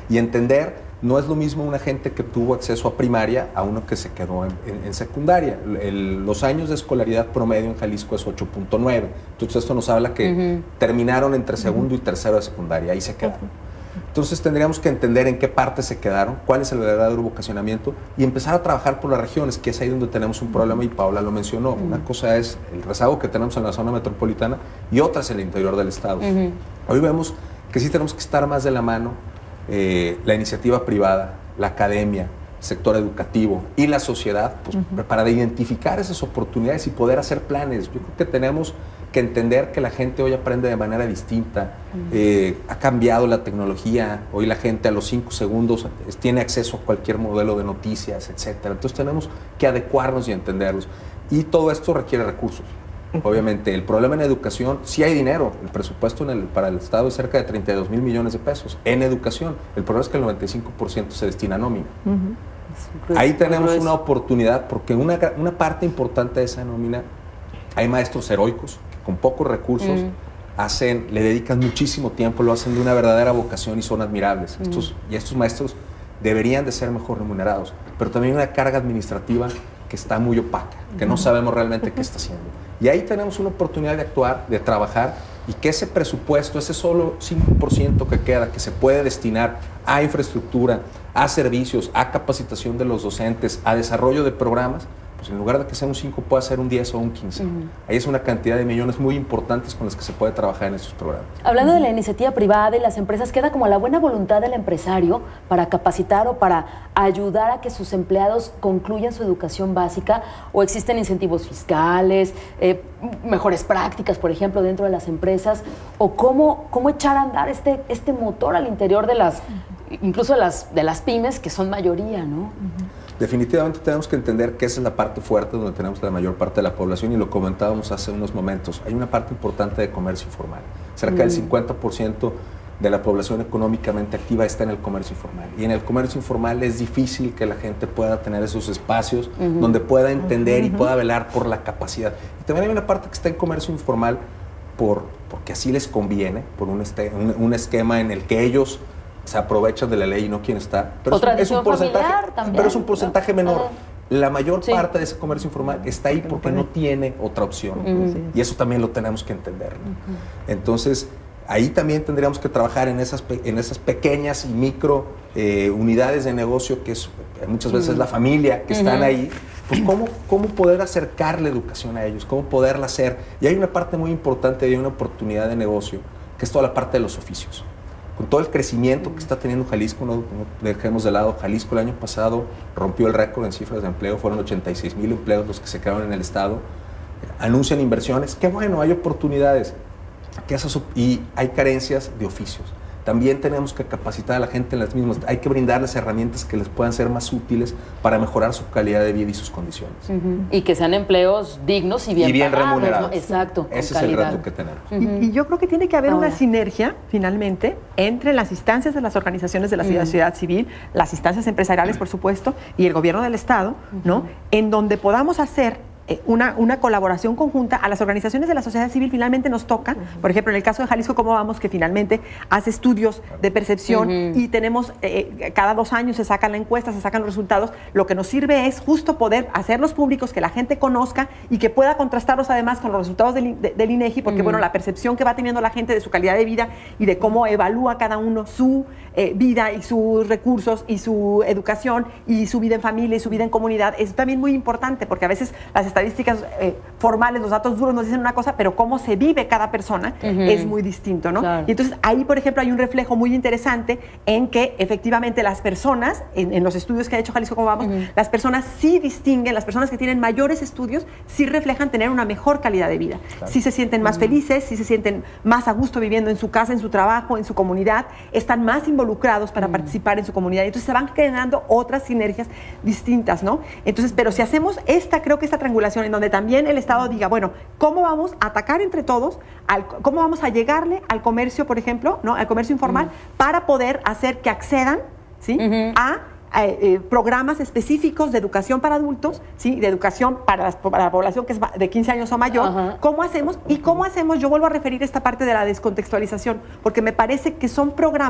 Y entender, no es lo mismo una gente que tuvo acceso a primaria a uno que se quedó en, en, en secundaria. El, los años de escolaridad promedio en Jalisco es ocho punto nueve. Entonces esto nos habla que uh-huh. terminaron entre segundo uh-huh. y tercero de secundaria, ahí se quedaron. Entonces tendríamos que entender en qué parte se quedaron, cuál es el verdadero vocacionamiento y empezar a trabajar por las regiones, que es ahí donde tenemos un problema y Paula lo mencionó. Uh-huh. Una cosa es el rezago que tenemos en la zona metropolitana y otra es el interior del estado. Uh-huh. Hoy vemos que sí tenemos que estar más de la mano eh, la iniciativa privada, la academia, el sector educativo y la sociedad pues, uh-huh. para identificar esas oportunidades y poder hacer planes. Yo creo que tenemos que entender que la gente hoy aprende de manera distinta, uh-huh. eh, ha cambiado la tecnología, hoy la gente a los cinco segundos tiene acceso a cualquier modelo de noticias, etcétera. Entonces tenemos que adecuarnos y entenderlos. Y todo esto requiere recursos. Uh-huh. Obviamente, el problema en educación, sí hay dinero, el presupuesto en el, para el Estado es cerca de treinta y dos mil millones de pesos en educación. El problema es que el noventa y cinco por ciento se destina a nómina. Uh-huh. Ahí tenemos una oportunidad porque una, una parte importante de esa nómina, hay maestros heroicos, con pocos recursos, mm. hacen, le dedican muchísimo tiempo, lo hacen de una verdadera vocación y son admirables. Mm. Estos, y estos maestros deberían de ser mejor remunerados, pero también una carga administrativa que está muy opaca, que mm. no sabemos realmente qué está haciendo. Y ahí tenemos una oportunidad de actuar, de trabajar, y que ese presupuesto, ese solo cinco por ciento que queda, que se puede destinar a infraestructura, a servicios, a capacitación de los docentes, a desarrollo de programas, pues en lugar de que sea un cinco, pueda ser un diez o un quince. Uh-huh. Ahí es una cantidad de millones muy importantes con las que se puede trabajar en estos programas. Hablando uh-huh. de la iniciativa privada y las empresas, ¿queda como la buena voluntad del empresario para capacitar o para ayudar a que sus empleados concluyan su educación básica? ¿O existen incentivos fiscales, eh, mejores prácticas, por ejemplo, dentro de las empresas? ¿O cómo, cómo echar a andar este, este motor al interior de las, incluso de las, de las pymes, que son mayoría, ¿no? Uh-huh. Definitivamente tenemos que entender que esa es la parte fuerte donde tenemos la mayor parte de la población y lo comentábamos hace unos momentos. Hay una parte importante de comercio informal. Cerca mm. del cincuenta por ciento de la población económicamente activa está en el comercio informal. Y en el comercio informal es difícil que la gente pueda tener esos espacios uh-huh. donde pueda entender uh-huh. y pueda velar por la capacidad. Y también hay una parte que está en comercio informal por, porque así les conviene, por un, este, un, un esquema en el que ellos se aprovechan de la ley y no quieren estar. Pero Otra es, un, es un porcentaje, también, pero es un porcentaje ¿no? menor. La mayor sí. parte de ese comercio informal está ahí porque no tiene otra opción. Uh-huh. Y eso también lo tenemos que entender. ¿no? Uh-huh. Entonces, ahí también tendríamos que trabajar en esas, en esas pequeñas y micro eh, unidades de negocio que es, muchas veces uh-huh. es la familia que uh-huh. están ahí. Pues cómo, cómo poder acercar la educación a ellos, cómo poderla hacer. Y hay una parte muy importante, hay una oportunidad de negocio, que es toda la parte de los oficios. Con todo el crecimiento que está teniendo Jalisco, no, no dejemos de lado, Jalisco el año pasado rompió el récord en cifras de empleo, fueron ochenta y seis mil empleos los que se quedaron en el estado, anuncian inversiones, qué bueno, hay oportunidades, que esas, y hay carencias de oficios. También tenemos que capacitar a la gente en las mismas, hay que brindarles herramientas que les puedan ser más útiles para mejorar su calidad de vida y sus condiciones. Uh-huh. Y que sean empleos dignos y bien, y bien pagados, remunerados. ¿no? Exacto. Ese es el reto que tenemos. Uh-huh. y, y yo creo que tiene que haber Ahora. una sinergia, finalmente, entre las instancias de las organizaciones de la uh-huh. sociedad civil, las instancias empresariales, por supuesto, y el gobierno del Estado, uh-huh. ¿no? En donde podamos hacer Una, una colaboración conjunta. A las organizaciones de la sociedad civil finalmente nos toca, uh-huh. por ejemplo, en el caso de Jalisco, cómo vamos, que finalmente hace estudios de percepción uh-huh. y tenemos, eh, cada dos años se sacan la encuesta, se sacan los resultados. Lo que nos sirve es justo poder hacerlos públicos, que la gente conozca y que pueda contrastarlos además con los resultados del, de, del INEGI, porque uh-huh. bueno, la percepción que va teniendo la gente de su calidad de vida y de cómo evalúa cada uno su eh, vida y sus recursos y su educación y su vida en familia y su vida en comunidad es también muy importante, porque a veces las estadísticas eh, formales, los datos duros nos dicen una cosa, pero cómo se vive cada persona uh-huh. es muy distinto, ¿no? Claro. Y entonces ahí, por ejemplo, hay un reflejo muy interesante en que efectivamente las personas, en, en los estudios que ha hecho Jalisco Cómo Vamos, uh-huh. las personas sí distinguen, las personas que tienen mayores estudios sí reflejan tener una mejor calidad de vida, claro. sí se sienten más uh-huh. felices, sí se sienten más a gusto viviendo en su casa, en su trabajo, en su comunidad, están más involucrados para uh-huh. participar en su comunidad, y entonces se van generando otras sinergias distintas, ¿no? Entonces, pero si hacemos esta, creo que esta triangulación en donde también el Estado diga, bueno, ¿cómo vamos a atacar entre todos? Al, ¿Cómo vamos a llegarle al comercio, por ejemplo, ¿no? al comercio informal, uh-huh. para poder hacer que accedan, ¿sí? uh-huh. a Eh, eh, programas específicos de educación para adultos, ¿sí? de educación para, las, para la población que es de quince años o mayor? Uh-huh. ¿Cómo hacemos? Y cómo hacemos, yo vuelvo a referir esta parte de la descontextualización, porque me parece que son programas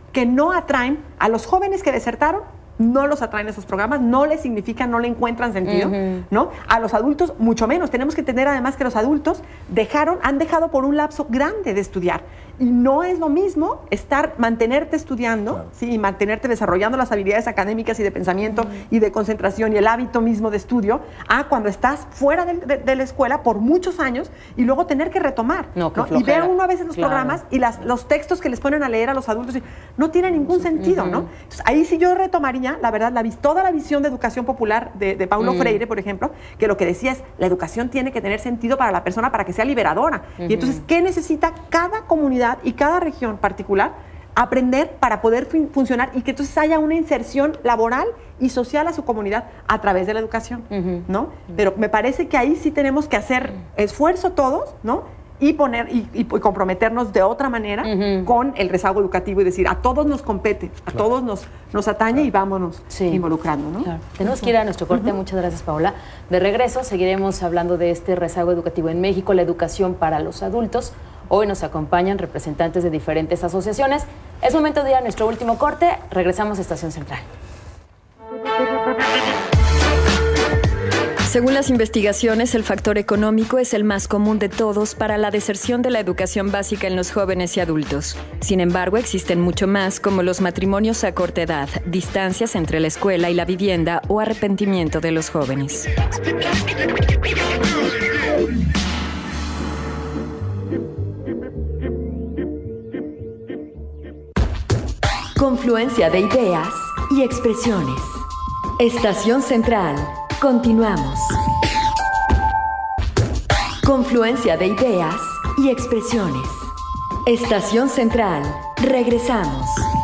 que no atraen a los jóvenes que desertaron. No los atraen esos programas, no les significan, no le encuentran sentido, uh-huh. ¿no? A los adultos, mucho menos. Tenemos que entender además que los adultos dejaron, han dejado por un lapso grande de estudiar. Y no es lo mismo estar, mantenerte estudiando, claro. ¿sí? Y mantenerte desarrollando las habilidades académicas y de pensamiento uh-huh. y de concentración y el hábito mismo de estudio, a cuando estás fuera de, de, de la escuela por muchos años y luego tener que retomar. No, ¿no? Y ve uno a veces los claro. programas y las, los textos que les ponen a leer a los adultos y no tienen ningún sentido, uh-huh. ¿no? Entonces, ahí sí yo retomaría, la verdad, la, toda la visión de educación popular de, de Paulo uh-huh. Freire, por ejemplo, que lo que decía es, la educación tiene que tener sentido para la persona para que sea liberadora. Uh-huh. Y entonces, ¿qué necesita cada comunidad y cada región particular aprender para poder fun funcionar y que entonces haya una inserción laboral y social a su comunidad a través de la educación, uh-huh. ¿no? Pero me parece que ahí sí tenemos que hacer esfuerzo todos, ¿no? Y poner y, y, y comprometernos de otra manera uh-huh. con el rezago educativo y decir, a todos nos compete, a claro. todos nos, nos atañe claro. y vámonos sí. involucrando, ¿no? Claro. Tenemos que ir a nuestro corte. Uh-huh. Muchas gracias, Paola. De regreso seguiremos hablando de este rezago educativo en México, la educación para los adultos. Hoy nos acompañan representantes de diferentes asociaciones. Es momento de ir a nuestro último corte. Regresamos a Estación Central. Según las investigaciones, el factor económico es el más común de todos para la deserción de la educación básica en los jóvenes y adultos. Sin embargo, existen mucho más, como los matrimonios a corta edad, distancias entre la escuela y la vivienda o arrepentimiento de los jóvenes. Confluencia de ideas y expresiones. Estación Central. Continuamos. Confluencia de ideas y expresiones. Estación Central. Regresamos.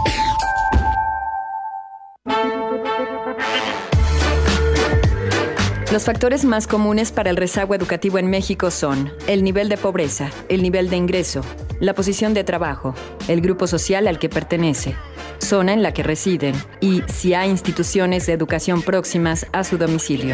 Los factores más comunes para el rezago educativo en México son el nivel de pobreza, el nivel de ingreso, la posición de trabajo, el grupo social al que pertenece, zona en la que residen y si hay instituciones de educación próximas a su domicilio.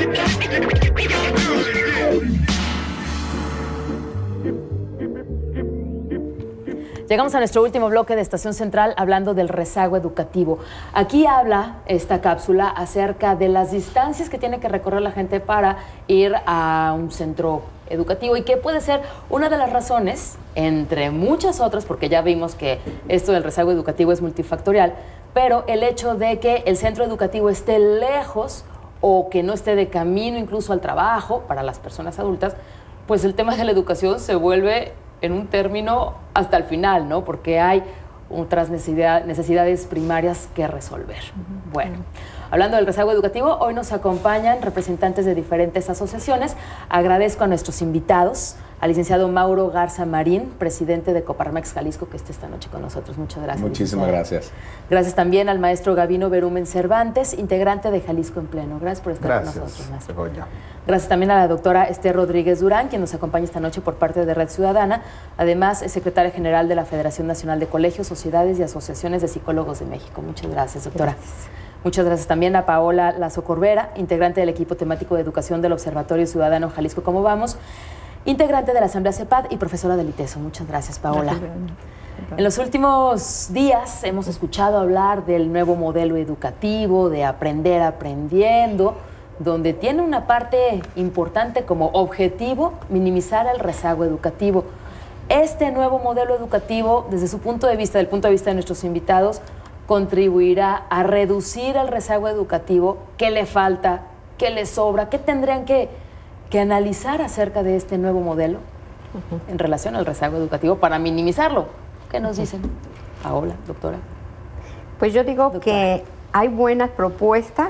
Llegamos a nuestro último bloque de Estación Central hablando del rezago educativo. Aquí habla esta cápsula acerca de las distancias que tiene que recorrer la gente para ir a un centro educativo y que puede ser una de las razones, entre muchas otras, porque ya vimos que esto del rezago educativo es multifactorial, pero el hecho de que el centro educativo esté lejos o que no esté de camino incluso al trabajo para las personas adultas, pues el tema de la educación se vuelve en un término hasta el final, ¿no? Porque hay otras necesidad, necesidades primarias que resolver. Uh-huh. Bueno, hablando del rezago educativo, hoy nos acompañan representantes de diferentes asociaciones. Agradezco a nuestros invitados, al licenciado Mauro Garza Marín, presidente de Coparmex Jalisco, que esté esta noche con nosotros. Muchas gracias. Muchísimas gracias. Gracias también al maestro Gavino Berumen Cervantes, integrante de Jalisco en Pleno. Gracias por estar gracias, con nosotros, maestro. Begoña. Gracias también a la doctora Esther Rodríguez Durán, quien nos acompaña esta noche por parte de Red Ciudadana. Además, es secretaria general de la Federación Nacional de Colegios, Sociedades y Asociaciones de Psicólogos de México. Muchas gracias, doctora. Gracias. Muchas gracias también a Paola Lazo Corbera, integrante del equipo temático de educación del Observatorio Ciudadano Jalisco Cómo Vamos, integrante de la Asamblea CEPAD y profesora del ITESO. Muchas gracias, Paola. Gracias. En los últimos días hemos escuchado hablar del nuevo modelo educativo, de aprender aprendiendo, donde tiene una parte importante como objetivo minimizar el rezago educativo. Este nuevo modelo educativo, desde su punto de vista, del punto de vista de nuestros invitados, contribuirá a reducir el rezago educativo. ¿Qué le falta? ¿Qué le sobra? ¿Qué tendrían que, que analizar acerca de este nuevo modelo uh-huh. en relación al rezago educativo para minimizarlo? ¿Qué nos dicen? Paola, doctora. Pues yo digo doctora. que hay buena propuesta,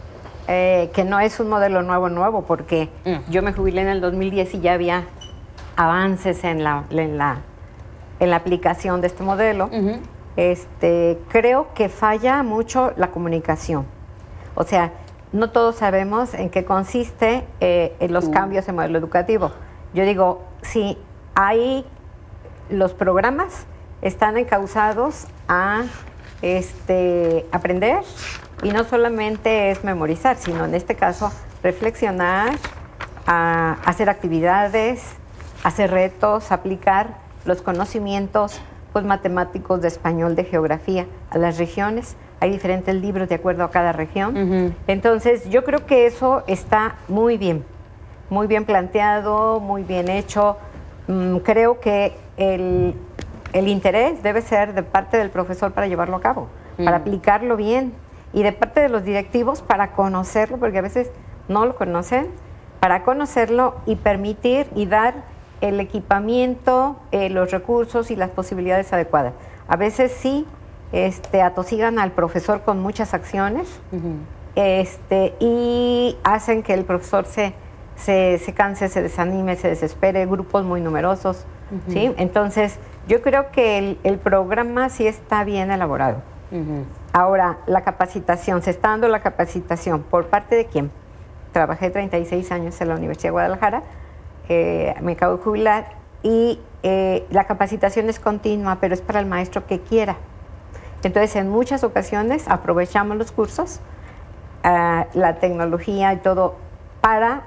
eh, que no es un modelo nuevo, nuevo, porque uh-huh. yo me jubilé en el dos mil diez y ya había avances en la, en la, en la aplicación de este modelo. Uh-huh. Este, creo que falla mucho la comunicación. O sea, no todos sabemos en qué consiste eh, en los uh. cambios en modelo educativo. Yo digo, sí, hay los programas están encausados a este, aprender y no solamente es memorizar, sino en este caso reflexionar, a hacer actividades, hacer retos, aplicar los conocimientos grupos matemáticos de español, de geografía, a las regiones. Hay diferentes libros de acuerdo a cada región. Uh-huh. Entonces, yo creo que eso está muy bien, muy bien planteado, muy bien hecho. Mm, creo que el, el interés debe ser de parte del profesor para llevarlo a cabo, uh-huh. para aplicarlo bien, y de parte de los directivos para conocerlo, porque a veces no lo conocen, para conocerlo y permitir y dar el equipamiento, eh, los recursos y las posibilidades adecuadas. A veces sí este, atosigan al profesor con muchas acciones uh-huh. este, y hacen que el profesor se, se, se canse, se desanime, se desespere, grupos muy numerosos. Uh-huh. ¿sí? Entonces, yo creo que el, el programa sí está bien elaborado. Uh-huh. Ahora, la capacitación, ¿se está dando la capacitación? ¿Por parte de quién? Trabajé treinta y seis años en la Universidad de Guadalajara, eh, me acabo de jubilar, y eh, la capacitación es continua, pero es para el maestro que quiera. Entonces, en muchas ocasiones aprovechamos los cursos, uh, la tecnología y todo, para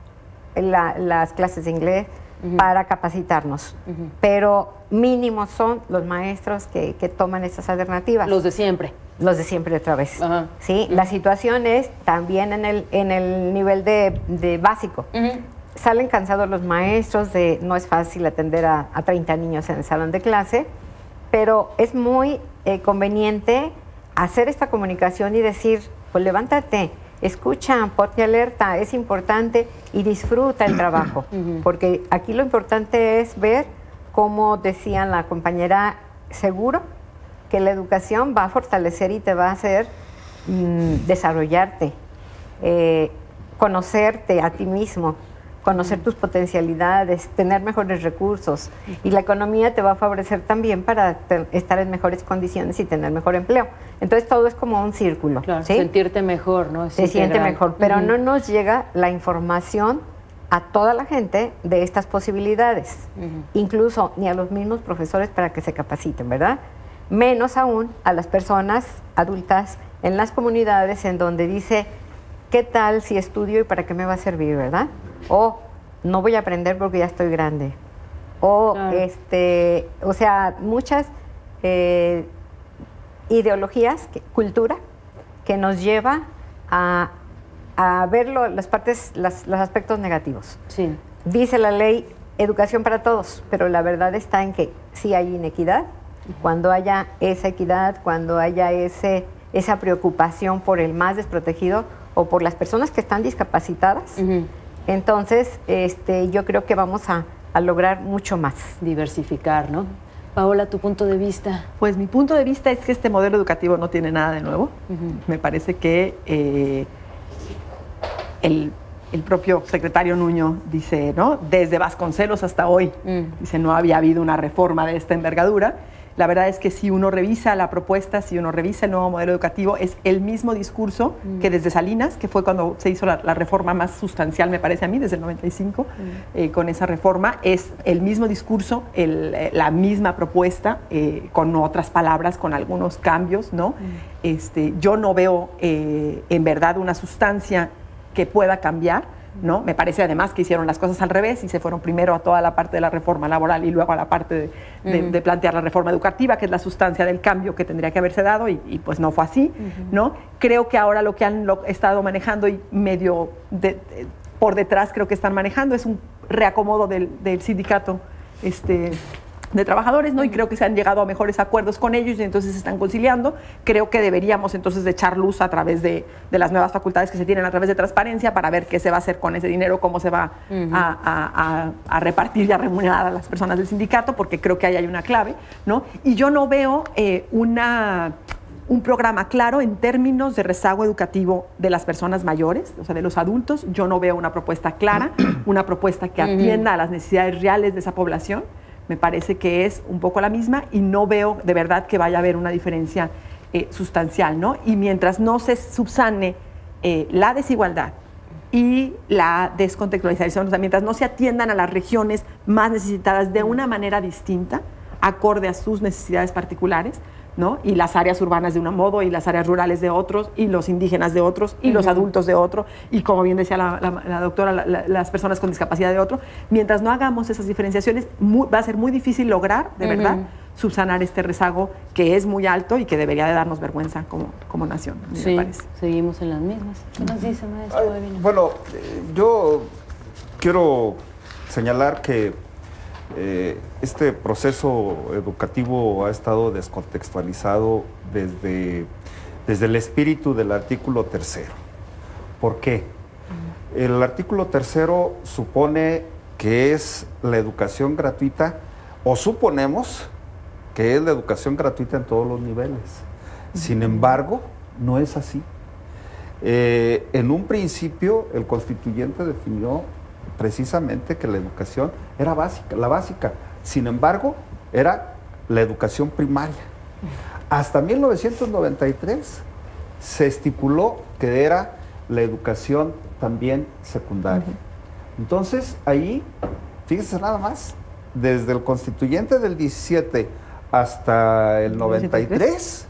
la, las clases de inglés, uh-huh. para capacitarnos. Uh-huh. Pero mínimos son los maestros que, que toman estas alternativas. Los de siempre. Los de siempre otra vez. Uh-huh. ¿sí? Uh-huh. La situación es también en el, en el nivel de, de básico. Uh-huh. Salen cansados los maestros, de no es fácil atender a, a treinta niños en el salón de clase, pero es muy eh, conveniente hacer esta comunicación y decir, pues levántate, escucha, ponte alerta, es importante, y disfruta el trabajo. Uh-huh. Porque aquí lo importante es ver, como decía la compañera, seguro que la educación va a fortalecer y te va a hacer mmm, desarrollarte, eh, conocerte a ti mismo, conocer tus potencialidades, tener mejores recursos, y la economía te va a favorecer también para estar en mejores condiciones y tener mejor empleo. Entonces todo es como un círculo. Claro, ¿sí? Sentirte mejor, ¿no? Es Se integral. siente mejor, pero uh-huh. no nos llega la información a toda la gente de estas posibilidades, uh-huh. incluso ni a los mismos profesores para que se capaciten, ¿verdad? Menos aún a las personas adultas en las comunidades, en donde dice, ¿qué tal si estudio y para qué me va a servir, verdad? O no voy a aprender porque ya estoy grande. O, claro. este, o sea, muchas eh, ideologías, que, cultura, que nos lleva a, a ver lo, las partes, las, los aspectos negativos. Sí. Dice la ley, educación para todos, pero la verdad está en que sí hay inequidad. Uh-huh. Cuando haya esa equidad, cuando haya ese, esa preocupación por el más desprotegido o por las personas que están discapacitadas, uh-huh. entonces este, yo creo que vamos a, a lograr mucho más. Diversificar, ¿no? Paola, ¿tu punto de vista? Pues mi punto de vista es que este modelo educativo no tiene nada de nuevo. Uh-huh. Me parece que eh, el, el propio secretario Nuño dice, ¿no? Desde Vasconcelos hasta hoy, uh-huh. dice, no había habido una reforma de esta envergadura. La verdad es que si uno revisa la propuesta, si uno revisa el nuevo modelo educativo, es el mismo discurso mm. que desde Salinas, que fue cuando se hizo la, la reforma más sustancial, me parece a mí, desde el noventa y cinco, mm. eh, con esa reforma, es el mismo discurso, el, eh, la misma propuesta, eh, con otras palabras, con algunos cambios, ¿no? Mm. Este, yo no veo eh, en verdad una sustancia que pueda cambiar, ¿no? Me parece además que hicieron las cosas al revés y se fueron primero a toda la parte de la reforma laboral y luego a la parte de, de, uh-huh. de plantear la reforma educativa, que es la sustancia del cambio que tendría que haberse dado, y, y pues no fue así, uh-huh. ¿no? Creo que ahora lo que han lo, estado manejando y medio de, de, por detrás creo que están manejando es un reacomodo del, del sindicato este, de trabajadores, ¿no? Y creo que se han llegado a mejores acuerdos con ellos y entonces se están conciliando. Creo que deberíamos entonces de echar luz a través de, de las nuevas facultades que se tienen a través de transparencia para ver qué se va a hacer con ese dinero, cómo se va uh-huh. a, a, a, a repartir y a remunerar a las personas del sindicato, porque creo que ahí hay una clave, ¿no? Y yo no veo eh, una... un programa claro en términos de rezago educativo de las personas mayores, o sea, de los adultos. Yo no veo una propuesta clara, una propuesta que atienda uh-huh. a las necesidades reales de esa población. Me parece que es un poco la misma y no veo de verdad que vaya a haber una diferencia eh, sustancial, ¿no? Y mientras no se subsane eh, la desigualdad y la descontextualización, o sea, mientras no se atiendan a las regiones más necesitadas de una manera distinta, acorde a sus necesidades particulares, ¿no? Y las áreas urbanas de un modo, y las áreas rurales de otros, y los indígenas de otros, y uh-huh. los adultos de otro, y como bien decía la, la, la doctora, la, la, las personas con discapacidad de otro. Mientras no hagamos esas diferenciaciones, muy, va a ser muy difícil lograr, de uh-huh. verdad, subsanar este rezago que es muy alto y que debería de darnos vergüenza como, como nación, a mí sí, me parece. Seguimos en las mismas. ¿Qué nos dice, maestro? Ay, bueno, eh, yo quiero señalar que eh, este proceso educativo ha estado descontextualizado desde, desde el espíritu del artículo tercero. ¿Por qué? El artículo tercero supone que es la educación gratuita, o suponemos que es la educación gratuita en todos los niveles. Sin embargo, no es así. Eh, en un principio, el constituyente definió precisamente que la educación era básica, la básica. Sin embargo, era la educación primaria. Hasta mil novecientos noventa y tres se estipuló que era la educación también secundaria. Entonces, ahí, fíjense nada más, desde el constituyente del diecisiete hasta el noventa y tres,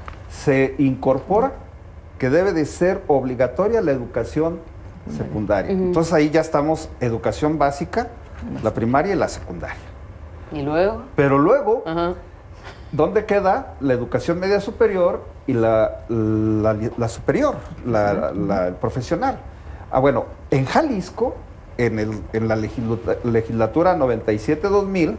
se incorpora que debe de ser obligatoria la educación secundaria. Uh-huh. Entonces ahí ya estamos, educación básica, la primaria y la secundaria. ¿Y luego? Pero luego, uh-huh. ¿dónde queda la educación media superior y la, la, la superior, la, la, la profesional? Ah, bueno, en Jalisco, en, el, en la legislatura noventa y siete dos mil,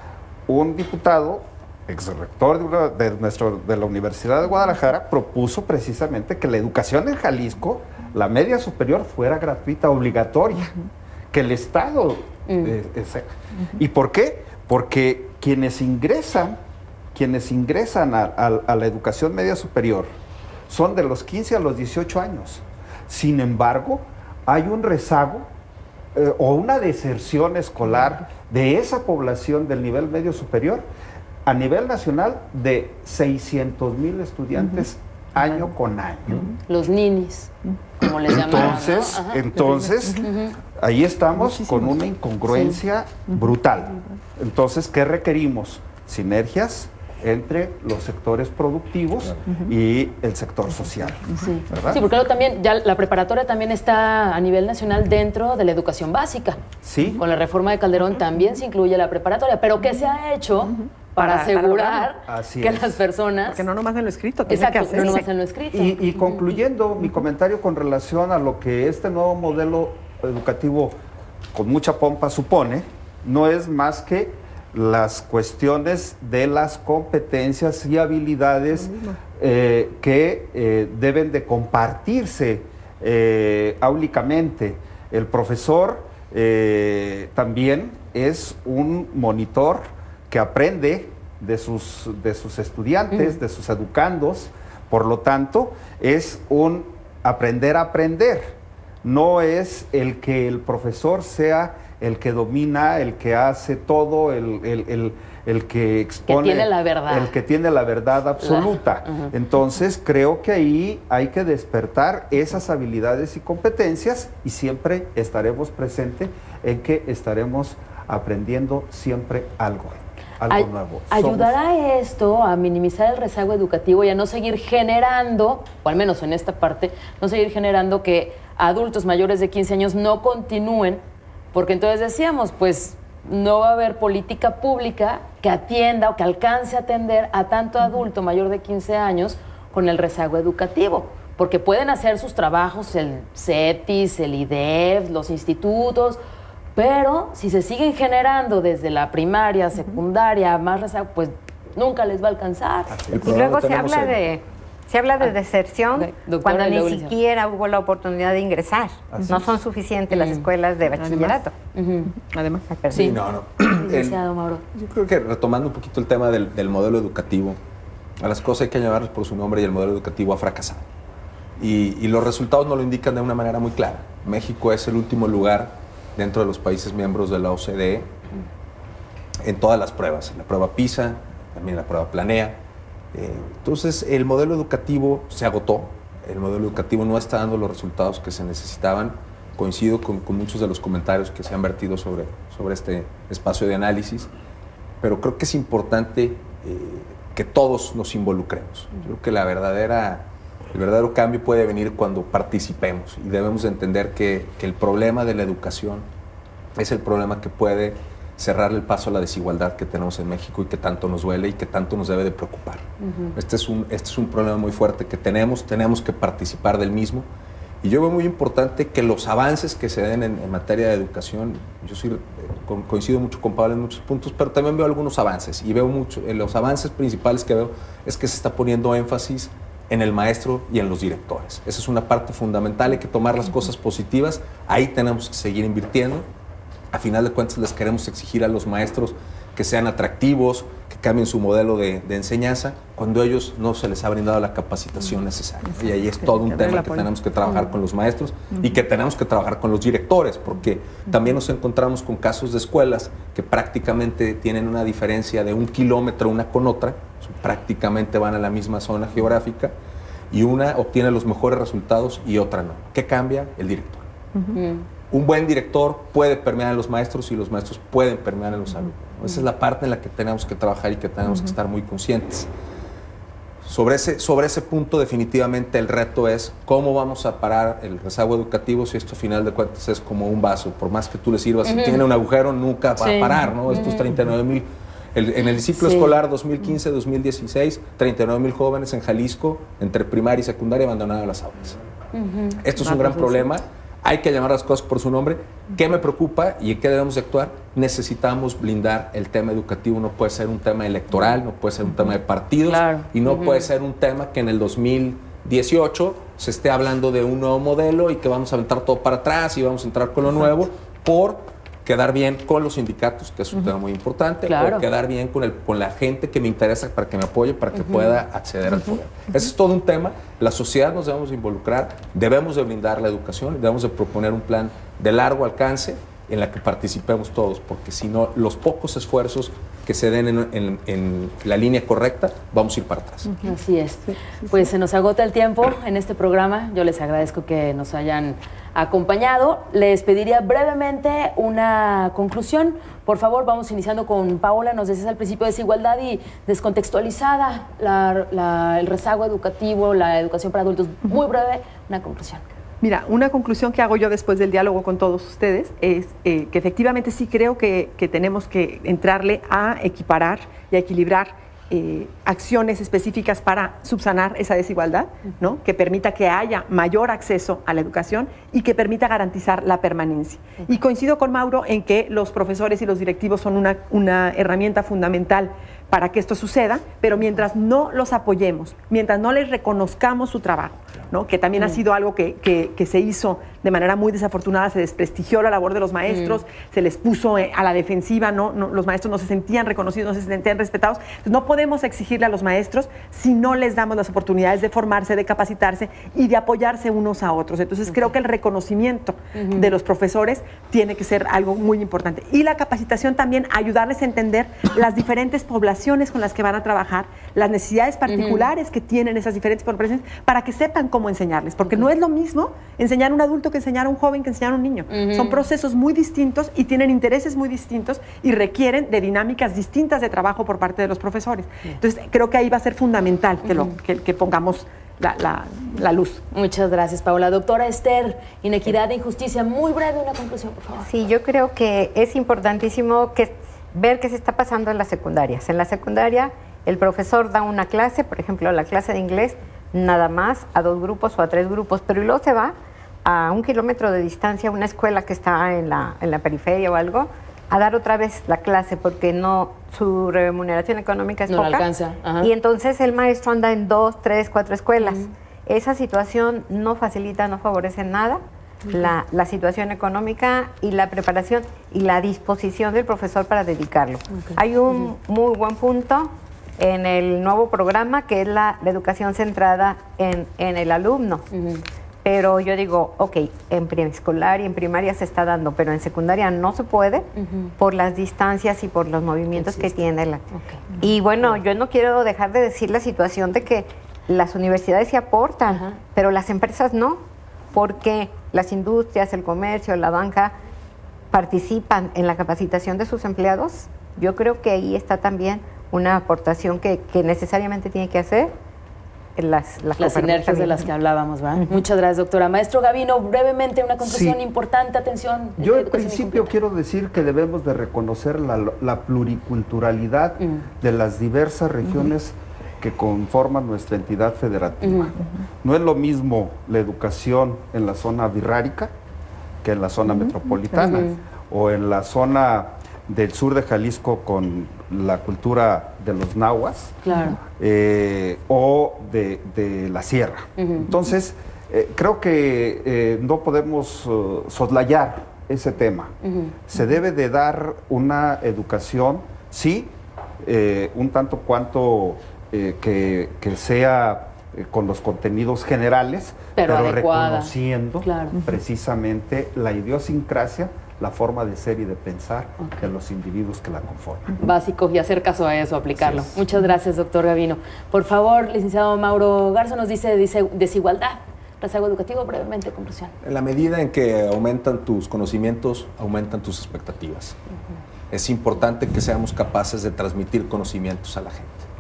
un diputado, ex rector de, de, nuestro, de la Universidad de Guadalajara, propuso precisamente que la educación en Jalisco, la media superior, fuera gratuita, obligatoria, uh-huh. que el Estado... Uh-huh. eh, eh, uh-huh. ¿Y por qué? Porque quienes ingresan, quienes ingresan a, a, a la educación media superior son de los quince a los dieciocho años. Sin embargo, hay un rezago eh, o una deserción escolar de esa población del nivel medio superior a nivel nacional de seiscientos mil estudiantes uh-huh. año con año. Uh-huh. Los ninis, como les llamaban, entonces, ¿no? entonces uh-huh. ahí estamos Muchísimos. con una incongruencia sí. brutal. Entonces, ¿qué requerimos? Sinergias entre los sectores productivos uh-huh. y el sector social. Sí, sí, porque luego también ya la preparatoria también está a nivel nacional dentro de la educación básica. Sí. Con la reforma de Calderón también se incluye la preparatoria, pero ¿qué se ha hecho uh-huh. para, para asegurar para que es. las personas... Porque no nomás en lo escrito, exacto, que hacer. no nomás en lo escrito. Y, y concluyendo uh-huh. mi comentario con relación a lo que este nuevo modelo educativo con mucha pompa supone, no es más que las cuestiones de las competencias y habilidades eh, que eh, deben de compartirse eh, áulicamente. El profesor eh, también es un monitor que aprende de sus, de sus estudiantes, mm. de sus educandos, por lo tanto, es un aprender a aprender. No es el que el profesor sea el que domina, el que hace todo, el, el, el, el que expone... Que tiene la verdad. El que tiene la verdad absoluta. La, uh-huh. Entonces, creo que ahí hay que despertar esas habilidades y competencias y siempre estaremos presentes en que estaremos aprendiendo siempre algo, algo Ay, nuevo. ¿Ayudará Somos... esto a minimizar el rezago educativo y a no seguir generando, o al menos en esta parte, no seguir generando que adultos mayores de quince años no continúen? Porque entonces decíamos, pues no va a haber política pública que atienda o que alcance a atender a tanto adulto mayor de quince años con el rezago educativo. Porque pueden hacer sus trabajos el CETIS, el I D E F, los institutos, pero si se siguen generando desde la primaria, secundaria, más rezago, pues nunca les va a alcanzar. Y luego se habla el... de... Se habla de deserción okay. cuando ni siquiera hubo la oportunidad de ingresar. Así no son suficientes mm. las escuelas de bachillerato. Uh-huh. Además, sí. No, no. Licenciado Mauro. Yo creo que retomando un poquito el tema del, del modelo educativo, a las cosas hay que llamarlas por su nombre y el modelo educativo ha fracasado. Y, y los resultados nos lo indican de una manera muy clara. México es el último lugar dentro de los países miembros de la O C D E mm. en todas las pruebas. En la prueba PISA, también en la prueba Planea. Entonces, el modelo educativo se agotó, el modelo educativo no está dando los resultados que se necesitaban. Coincido con, con muchos de los comentarios que se han vertido sobre, sobre este espacio de análisis, pero creo que es importante eh, que todos nos involucremos. Yo creo que la verdadera, el verdadero cambio puede venir cuando participemos y debemos entender que, que el problema de la educación es el problema que puede cerrarle el paso a la desigualdad que tenemos en México y que tanto nos duele y que tanto nos debe de preocupar. Uh-huh. Este es un, este es un problema muy fuerte que tenemos, tenemos que participar del mismo. Y yo veo muy importante que los avances que se den en, en materia de educación, yo sí, eh, co coincido mucho con Pablo en muchos puntos, pero también veo algunos avances. Y veo mucho, eh, los avances principales que veo es que se está poniendo énfasis en el maestro y en los directores. Esa es una parte fundamental, hay que tomar las cosas positivas, ahí tenemos que seguir invirtiendo. A final de cuentas les queremos exigir a los maestros que sean atractivos, que cambien su modelo de, de enseñanza, cuando ellos no se les ha brindado la capacitación necesaria. Y ahí es todo un tema que tenemos que trabajar con los maestros y que tenemos que trabajar con los directores, porque también nos encontramos con casos de escuelas que prácticamente tienen una diferencia de un kilómetro una con otra, prácticamente van a la misma zona geográfica, y una obtiene los mejores resultados y otra no. ¿Qué cambia? El director. Uh-huh. Un buen director puede permear en los maestros y los maestros pueden permear en los alumnos. Esa es la parte en la que tenemos que trabajar y que tenemos uh-huh. que estar muy conscientes. Sobre ese, sobre ese punto, definitivamente el reto es cómo vamos a parar el rezago educativo si esto, a final de cuentas, es como un vaso. Por más que tú le sirvas, uh-huh. si tiene un agujero, nunca va sí. a parar, ¿no? Uh-huh. Estos treinta y nueve mil... El, en el ciclo sí. escolar dos mil quince dos mil dieciséis, treinta y nueve mil jóvenes en Jalisco, entre primaria y secundaria, abandonaron las aulas. Uh-huh. Esto es un gran problema. Hay que llamar las cosas por su nombre. ¿Qué me preocupa y en qué debemos de actuar? Necesitamos blindar el tema educativo. No puede ser un tema electoral, no puede ser un tema de partidos, claro. y no uh-huh. puede ser un tema que en el dos mil dieciocho se esté hablando de un nuevo modelo y que vamos a aventar todo para atrás y vamos a entrar con lo nuevo por quedar bien con los sindicatos, que es un uh-huh. tema muy importante, claro. o quedar bien con, el, con la gente que me interesa para que me apoye, para que uh-huh. pueda acceder uh-huh. al poder. Ese es todo un tema. La sociedad nos debemos involucrar, debemos de blindar la educación, debemos de proponer un plan de largo alcance en la que participemos todos, porque si no, los pocos esfuerzos que se den en, en, en la línea correcta, vamos a ir para atrás. Uh-huh. Así es. Pues se nos agota el tiempo en este programa. Yo les agradezco que nos hayan acompañado. Les pediría brevemente una conclusión. Por favor, vamos iniciando con Paola. Nos decías al principio desigualdad y descontextualizada, la, la, el rezago educativo, la educación para adultos. Muy breve, una conclusión. Mira, una conclusión que hago yo después del diálogo con todos ustedes es eh, que efectivamente sí creo que, que tenemos que entrarle a equiparar y a equilibrar Eh, acciones específicas para subsanar esa desigualdad, ¿no? Que permita que haya mayor acceso a la educación y que permita garantizar la permanencia. Y coincido con Mauro en que los profesores y los directivos son una, una herramienta fundamental para que esto suceda, pero mientras no los apoyemos, mientras no les reconozcamos su trabajo, ¿no? Que también mm. ha sido algo que, que, que se hizo de manera muy desafortunada, se desprestigió la labor de los maestros, mm. se les puso a la defensiva, ¿no? No, los maestros no se sentían reconocidos, no se sentían respetados. Entonces, no podemos exigirle a los maestros si no les damos las oportunidades de formarse, de capacitarse y de apoyarse unos a otros. Entonces, okay. creo que el reconocimiento uh-huh. de los profesores tiene que ser algo muy importante. Y la capacitación también, ayudarles a entender las diferentes poblaciones con las que van a trabajar, las necesidades particulares uh-huh. que tienen esas diferentes poblaciones, para que sepan cómo enseñarles. Porque uh-huh. no es lo mismo enseñar a un adulto que enseñar a un joven, que enseñar a un niño. Uh-huh. Son procesos muy distintos y tienen intereses muy distintos y requieren de dinámicas distintas de trabajo por parte de los profesores. Uh-huh. Entonces, creo que ahí va a ser fundamental que, lo, que, que pongamos la, la, la luz. Muchas gracias, Paola. Doctora Esther, inequidad e injusticia, muy breve una conclusión, por favor. Sí, yo creo que es importantísimo que, ver qué se está pasando en las secundarias. En la secundaria, el profesor da una clase, por ejemplo, la clase de inglés, nada más a dos grupos o a tres grupos, pero luego se va a un kilómetro de distancia a una escuela que está en la, en la periferia o algo, a dar otra vez la clase porque no, su remuneración económica es no poca. No alcanza. Ajá. Y entonces el maestro anda en dos, tres, cuatro escuelas. Uh-huh. Esa situación no facilita, no favorece nada uh-huh. la, la situación económica y la preparación y la disposición del profesor para dedicarlo. Okay. Hay un uh-huh. muy buen punto en el nuevo programa que es la, la educación centrada en, en el alumno. Uh-huh. Pero yo digo, ok, en preescolar y en primaria se está dando, pero en secundaria no se puede uh-huh. por las distancias y por los movimientos Existe. que tiene la... Okay. Y bueno, yo no quiero dejar de decir la situación de que las universidades se aportan, uh-huh. pero las empresas no, porque las industrias, el comercio, la banca participan en la capacitación de sus empleados. Yo creo que ahí está también una aportación que, que necesariamente tiene que hacer las, las, las sinergias de las que hablábamos, ¿verdad? Uh-huh. Muchas gracias, doctora. Maestro Gavino, brevemente una conclusión sí. importante, atención. Yo en principio quiero decir que debemos de reconocer la, la pluriculturalidad uh-huh. de las diversas regiones uh-huh. que conforman nuestra entidad federativa. Uh-huh. No es lo mismo la educación en la zona birrárica que en la zona uh-huh. metropolitana uh-huh. o en la zona del sur de Jalisco con la cultura de los nahuas, claro. eh, o de, de la sierra. Uh-huh. Entonces, eh, creo que eh, no podemos uh, soslayar ese tema. Uh-huh. Se debe de dar una educación, sí, eh, un tanto cuanto eh, que, que sea eh, con los contenidos generales, pero, pero adecuada. reconociendo claro. precisamente la idiosincrasia, la forma de ser y de pensar okay. de los individuos que la conforman. Básico, y hacer caso a eso, aplicarlo. Sí, Muchas gracias, doctor Gavino. Por favor, licenciado Mauro Garza, nos dice, dice desigualdad, rezago educativo, brevemente, conclusión. En la medida en que aumentan tus conocimientos, aumentan tus expectativas. Uh-huh. Es importante que seamos capaces de transmitir conocimientos a la gente.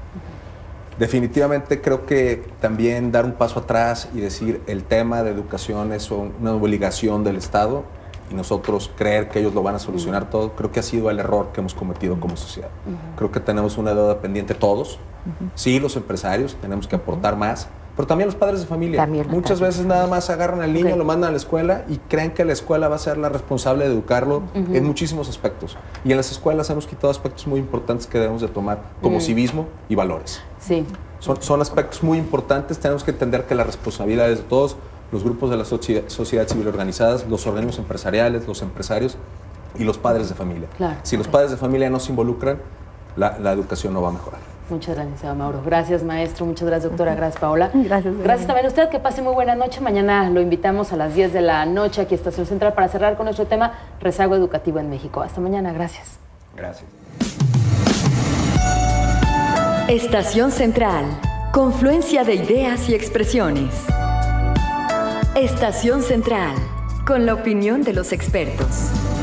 Uh-huh. Definitivamente creo que también dar un paso atrás y decir el tema de educación es una obligación del Estado, y nosotros creer que ellos lo van a solucionar uh-huh. todo, creo que ha sido el error que hemos cometido como sociedad. Uh-huh. Creo que tenemos una deuda pendiente todos, uh-huh. sí, los empresarios, tenemos que aportar uh-huh. más, pero también los padres de familia. También Muchas padres. veces nada más agarran al niño, okay. lo mandan a la escuela y creen que la escuela va a ser la responsable de educarlo uh-huh. en muchísimos aspectos. Y en las escuelas hemos quitado aspectos muy importantes que debemos de tomar, como uh-huh. civismo y valores. Sí. Son, son aspectos muy importantes, tenemos que entender que la responsabilidad es de todos, los grupos de la sociedad, sociedad civil organizadas, los organismos empresariales, los empresarios y los padres de familia. Claro, si los okay. padres de familia no se involucran, la, la educación no va a mejorar. Muchas gracias, Mauro. Gracias, maestro. Muchas gracias, doctora. Gracias, Paola. Gracias. Gracias también a usted. Que pase muy buena noche. Mañana lo invitamos a las diez de la noche aquí a Estación Central para cerrar con nuestro tema rezago educativo en México. Hasta mañana. Gracias. Gracias. Estación Central. Confluencia de ideas y expresiones. Estación Central, con la opinión de los expertos.